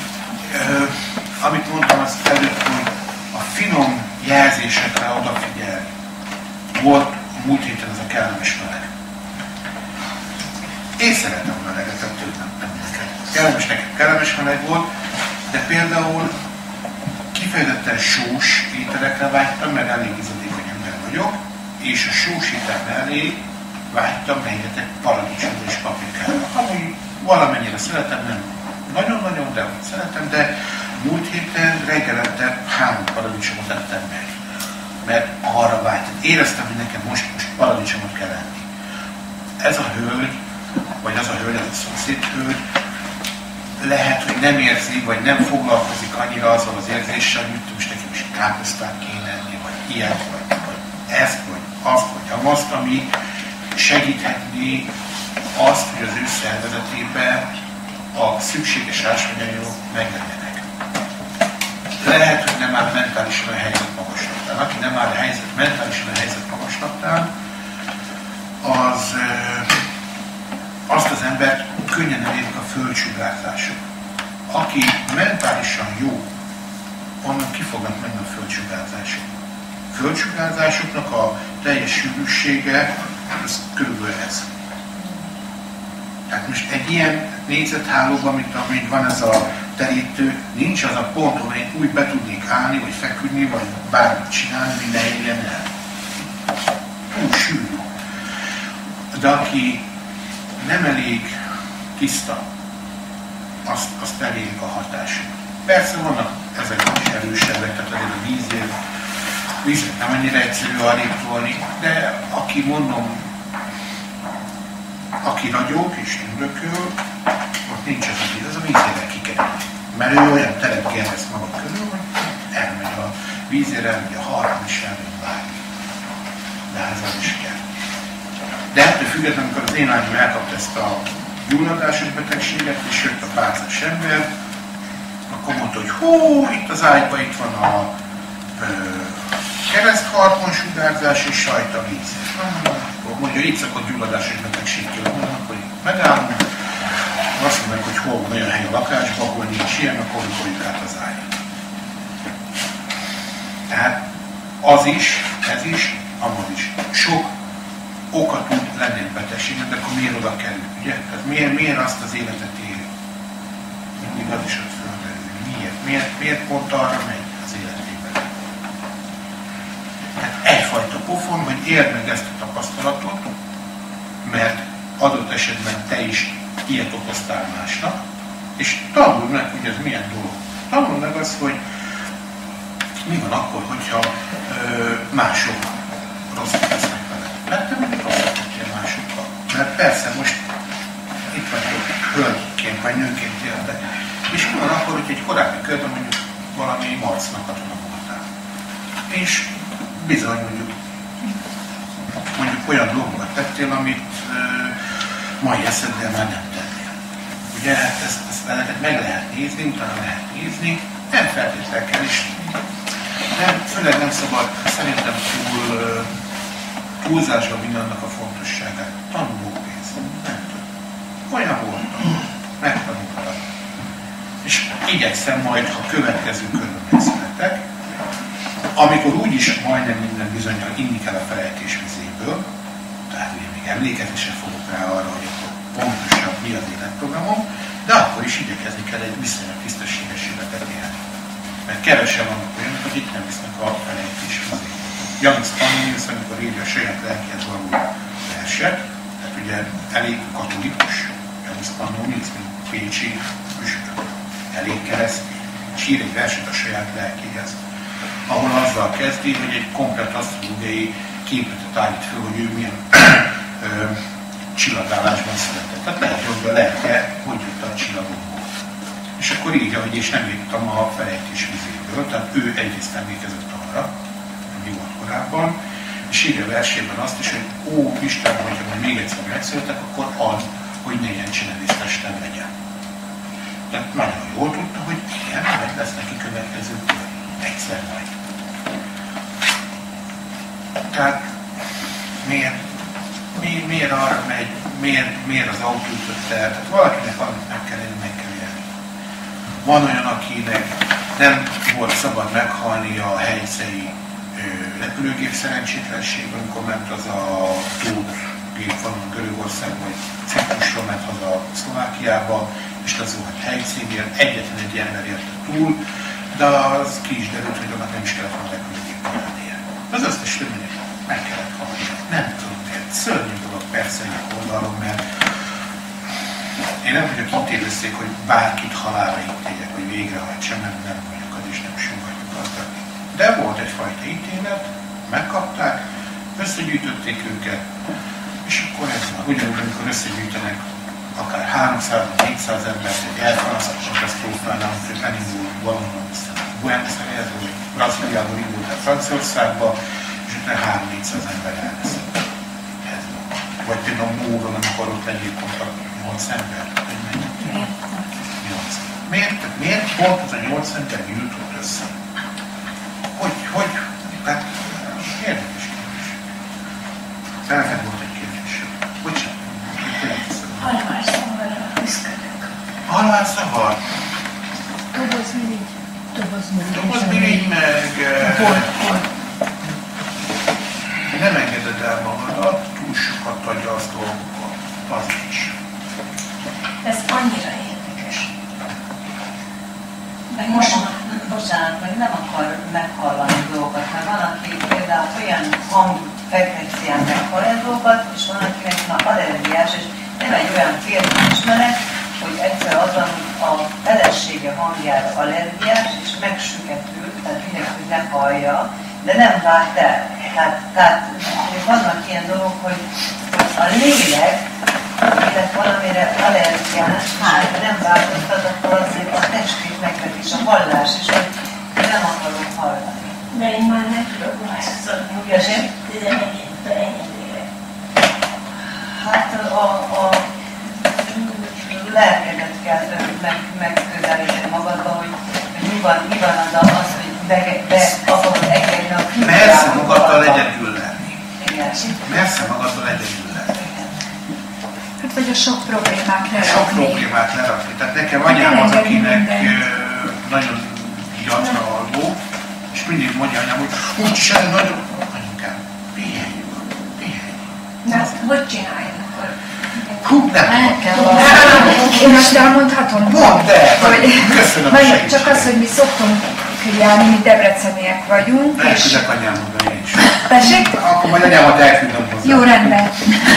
amit mondtam azt előtt, hogy a finom jelzésekre odafigyelni. Volt a múlt héten ez a kellemes meleg. Én szeretem a meleget, nem neked. Kellemes meleg volt, de például kifejezetten sós ételekre vágytam, mert elég izadékony ember vagyok, és a sós étel mellé vágytam rengeteg paradicsomra és paprikára. Amúgy valamennyire szeretem, nem nagyon-nagyon, de szeretem, de múlt héten reggelente 3 paradicsomot ettem meg. Mert arra vágytam. Éreztem, hogy nekem most paradicsomot kell enni. Ez a hölgy, vagy az a hölgy, az a szomszéd hölgy, lehet, hogy nem érzi, vagy nem foglalkozik annyira azzal az érzéssel, hogy most nekem is káposztát kéne enni, vagy ilyet, vagy ezt, vagy azt, vagy azt, ami segíthetné azt, hogy az ő szervezetében a szükséges ásványanyagok meglegyenek. Lehet, hogy nem áll mentálisan a helyzet magaslatán. Aki nem áll mentálisan a helyzet magaslatán, az azt az embert könnyen elérik a földsugárzások. Aki mentálisan jó, onnan ki fognak menni a földsugárzások. Földsugárzásoknak a teljes sűrűsége, az körülbelül ez. Tehát most egy ilyen négyzethálóban, mint van ez a terítő, nincs az a pont, ahol én úgy be tudnék állni, vagy feküdni, vagy bármit csinálni, minden érjen el. Túl sűrű. De aki nem elég tiszta, azt elérik a hatásuk. Persze vannak ezek is erősebbek, tehát azért a vízért nem annyira egyszerű arrébb tolni, de aki mondom, aki ragyog és tündököl, ott nincs ez a vízére kikerül. Mert ő olyan teret gerjesz maga körül, hogy elmegy a vízére, elmegy a harcban is elmegy bármi. De ez az is kell. De ettől függetlenül, amikor az én lányom elkapta ezt a gyulladásos betegséget, és jött a pázás ember, akkor mondta, hogy hó, itt az ágyban itt van a keresztharkon sugárzás és sajt a víz. Akkor mondja, itt szakott gyulladásos betegség kell, akkor megállunk, azt mondják, hogy hol van olyan hely a lakásban, ahol nincs ilyen, akkor gondoljuk át az ágyat. Tehát az is, ez is, abban is sok oka tud lenni egy betegségnek, de akkor miért oda kerül, ugye? Tehát miért azt az életet éli? Mindig az is ott fölmerül. Miért pont arra megy az életében? Tehát egyfajta pofon, hogy érd meg ezt a tapasztalatot, mert adott esetben te is ilyet okoztál másnak, és tanuld meg, hogy ez milyen dolog. Tanuld meg azt, hogy mi van akkor, hogyha mások rosszat tesznek vele. Mert te mondjuk rosszat tettél másokkal. Mert persze most itt vagyok hölgyként vagy nőként éltek. És mi van akkor, hogy egy korábbi körben mondjuk valami marcnak katona voltál. És bizony mondjuk olyan dolgokat tettél, amit mai eszeddel már nem tennél. Ugye ezt meg lehet nézni, utána lehet nézni, nem feltétlenül kell is. Nem, főleg nem szabad szerintem túlzásba vinni annak a fontosságát. Tanulópénz. Nem tudom. Olyan voltam. Megtanultam. És igyekszem majd, ha következő körben születek, amikor úgyis majdnem minden bizonnyal inni kell a felejtés vizéből, tehát én még emlékezni sem fogok rá arra, hogy akkor pontosabb mi az életprogramom, de akkor is igyekezni kell egy viszonylag tisztességes életet élni. Mert kevesen vannak olyanok, hogy itt nem visznek a felejtés vizét. Janis Pannonius, amikor írja a saját lelkihez való verset, tehát ugye elég katolikus, Janis Pannonius, mint pécsi püspök, elég keresztény, és ír egy verset a saját lelkéhez, ahol azzal kezdi, hogy egy komplet asztrológiai képletet állít föl, hogy ő milyen csillagállásban született. Tehát lehet, hogy a lelke hogy jött a csillagokból. És akkor írja, hogy és nem írtam a felejtés vizéből, tehát ő egyrészt emlékezett arra, ami volt korábban, és írja a versében azt is, hogy ó, Isten, hogyha majd még egyszer megszületek, akkor ad, hogy ne ilyen csillagásztestem legyen. Tehát nagyon jól tudta, hogy igen, meg lesz neki következő tőle. Egyszer majd. Tehát miért arra megy, miért az autó ütött el? Tehát valakinek valamit meg kell élni, meg kell élni. Van olyan, akinek nem volt szabad meghalni a helyszei repülőgép szerencsétlenségben, amikor ment az a túlgép van Görögországban, vagy Ciprusról ment haza Szlovákiába, és az volt helyszínért, egyetlen egy ember érte túl, de az ki is derült, hogy annak nem is kellett volna repülőgéppel lennie. Az összes többinek meg kellett halni. Nem tudom, miért. Szörnyű dolog persze egy oldalon, mert én nem vagyok ítélőszék, hogy bárkit halálra ítéljek, hogy végrehajtsam, nem vagyok az, és nem sógatjuk azt. De volt egyfajta ítélet, megkapták, összegyűjtötték őket, és akkor ez van. Ugyanúgy, amikor összegyűjtenek akár 300-400 embert egy elfranszat katasztrófánál, hogy elindul valahol Buenos Aires, vagy Brazíliából indult el Franciaországba, és utána 300-400 ember elveszett. Ez van. Vagy például Móron, amikor ott egyébként a 8 ember, hogy mennyi? 8. Miért pont az a 8 ember jutott össze? Hogy? Hát, érdekes kérdés. Felfed volt egy kérdés. Bocsánat. Halványzavarra küzdök. Halványzavar? Dobozmirigy meg... Nem engeded el magadat, túl sokat adja azt dolgokat. Az is. Ez annyira érdekes. Meg most, bocsánat, meg nem akar meghallani dolgokat, mert van, aki például olyan hangfrekvencián meghallani dolgokat, és van, akinek már allergiás, és nem egy olyan férfiismeret, hogy egyszer azon a felesége hangjára allergiás, és megsüketül, tehát mindenki ne hallja, de nem vált el. Tehát vannak ilyen dolgok, hogy a lélek, illetve valamire allergiás, és nem változtat, akkor azért a testét megvetés, a hallás is, hogy nem akarom hallani. De én már nem tudok változtatni, hogy a 11-től egyedülre. Hát mi van az, hogy be akarod engedni a különböző. Mersz magaddal egyedül lenni. Igen. Mersz magaddal egyedül lenni. Hát vagy a sok problémát lerakni. Sok problémát lerakni. Tehát nekem anyám az, akinek nagyon gyatra alvó, és mindig mondja anyám, hogy úgyis ez nagyon... Anyukám, pihenjük. Na, azt hogy csinálják akkor? Hú, nem Én most elmondhatom, Mondd el, hogy köszönöm a csak segítséget. az, hogy mi szoktunk járni, mi debreceniek vagyunk, és... Elküldek anyámhoz, én is. Tessék? Akkor majd anyámat elküldöm hozzá. Jó, rendben.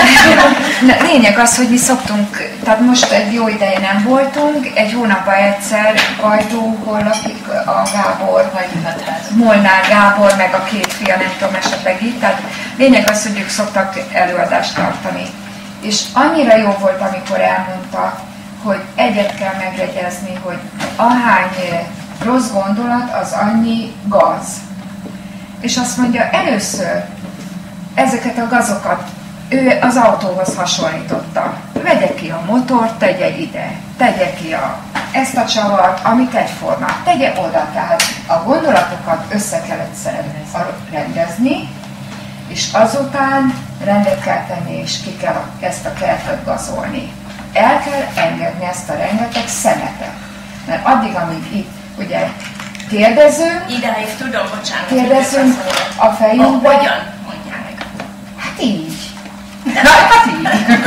Lényeg az, hogy mi szoktunk, tehát most egy jó ideje nem voltunk, egy hónapban egyszer Gajdó, hol lakik a Gábor, vagy Molnár Gábor, meg a két fia, nem tudom, esetleg így. Tehát lényeg az, hogy ők szoktak előadást tartani. És annyira jó volt, amikor elmondta, hogy egyet kell megjegyezni, hogy ahány rossz gondolat, az annyi gaz. És azt mondja, először ezeket a gazokat ő az autóhoz hasonlította. Vegye ki a motort, tegye ide, tegye ki ezt a csavart, amit egyformán, tegye oda. Tehát a gondolatokat össze kellett rendezni, és azután rendet kell tenni, és ki kell ezt a kertet gazolni. El kell engedni ezt a rengeteg szemetet. Mert addig, amíg itt ugye kérdezünk, Idáig tudom, bocsánat. kérdezünk a fejünkbe. Hogyan mondják meg? Hát így. Hát így.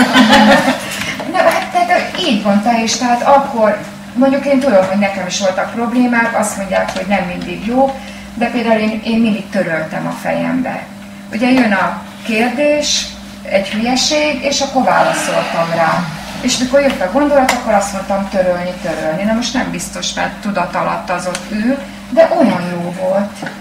Na, hát tehát így mondta, és tehát akkor, mondjuk én tudom, hogy nekem is voltak problémák, azt mondják, hogy nem mindig jó, de például én mindig töröltem a fejembe. Ugye jön a kérdés, egy hülyeség, és akkor válaszoltam rá. És mikor jött a gondolat, akkor azt mondtam törölni. Na most nem biztos, mert tudat alatt az ott ül, de olyan jó volt.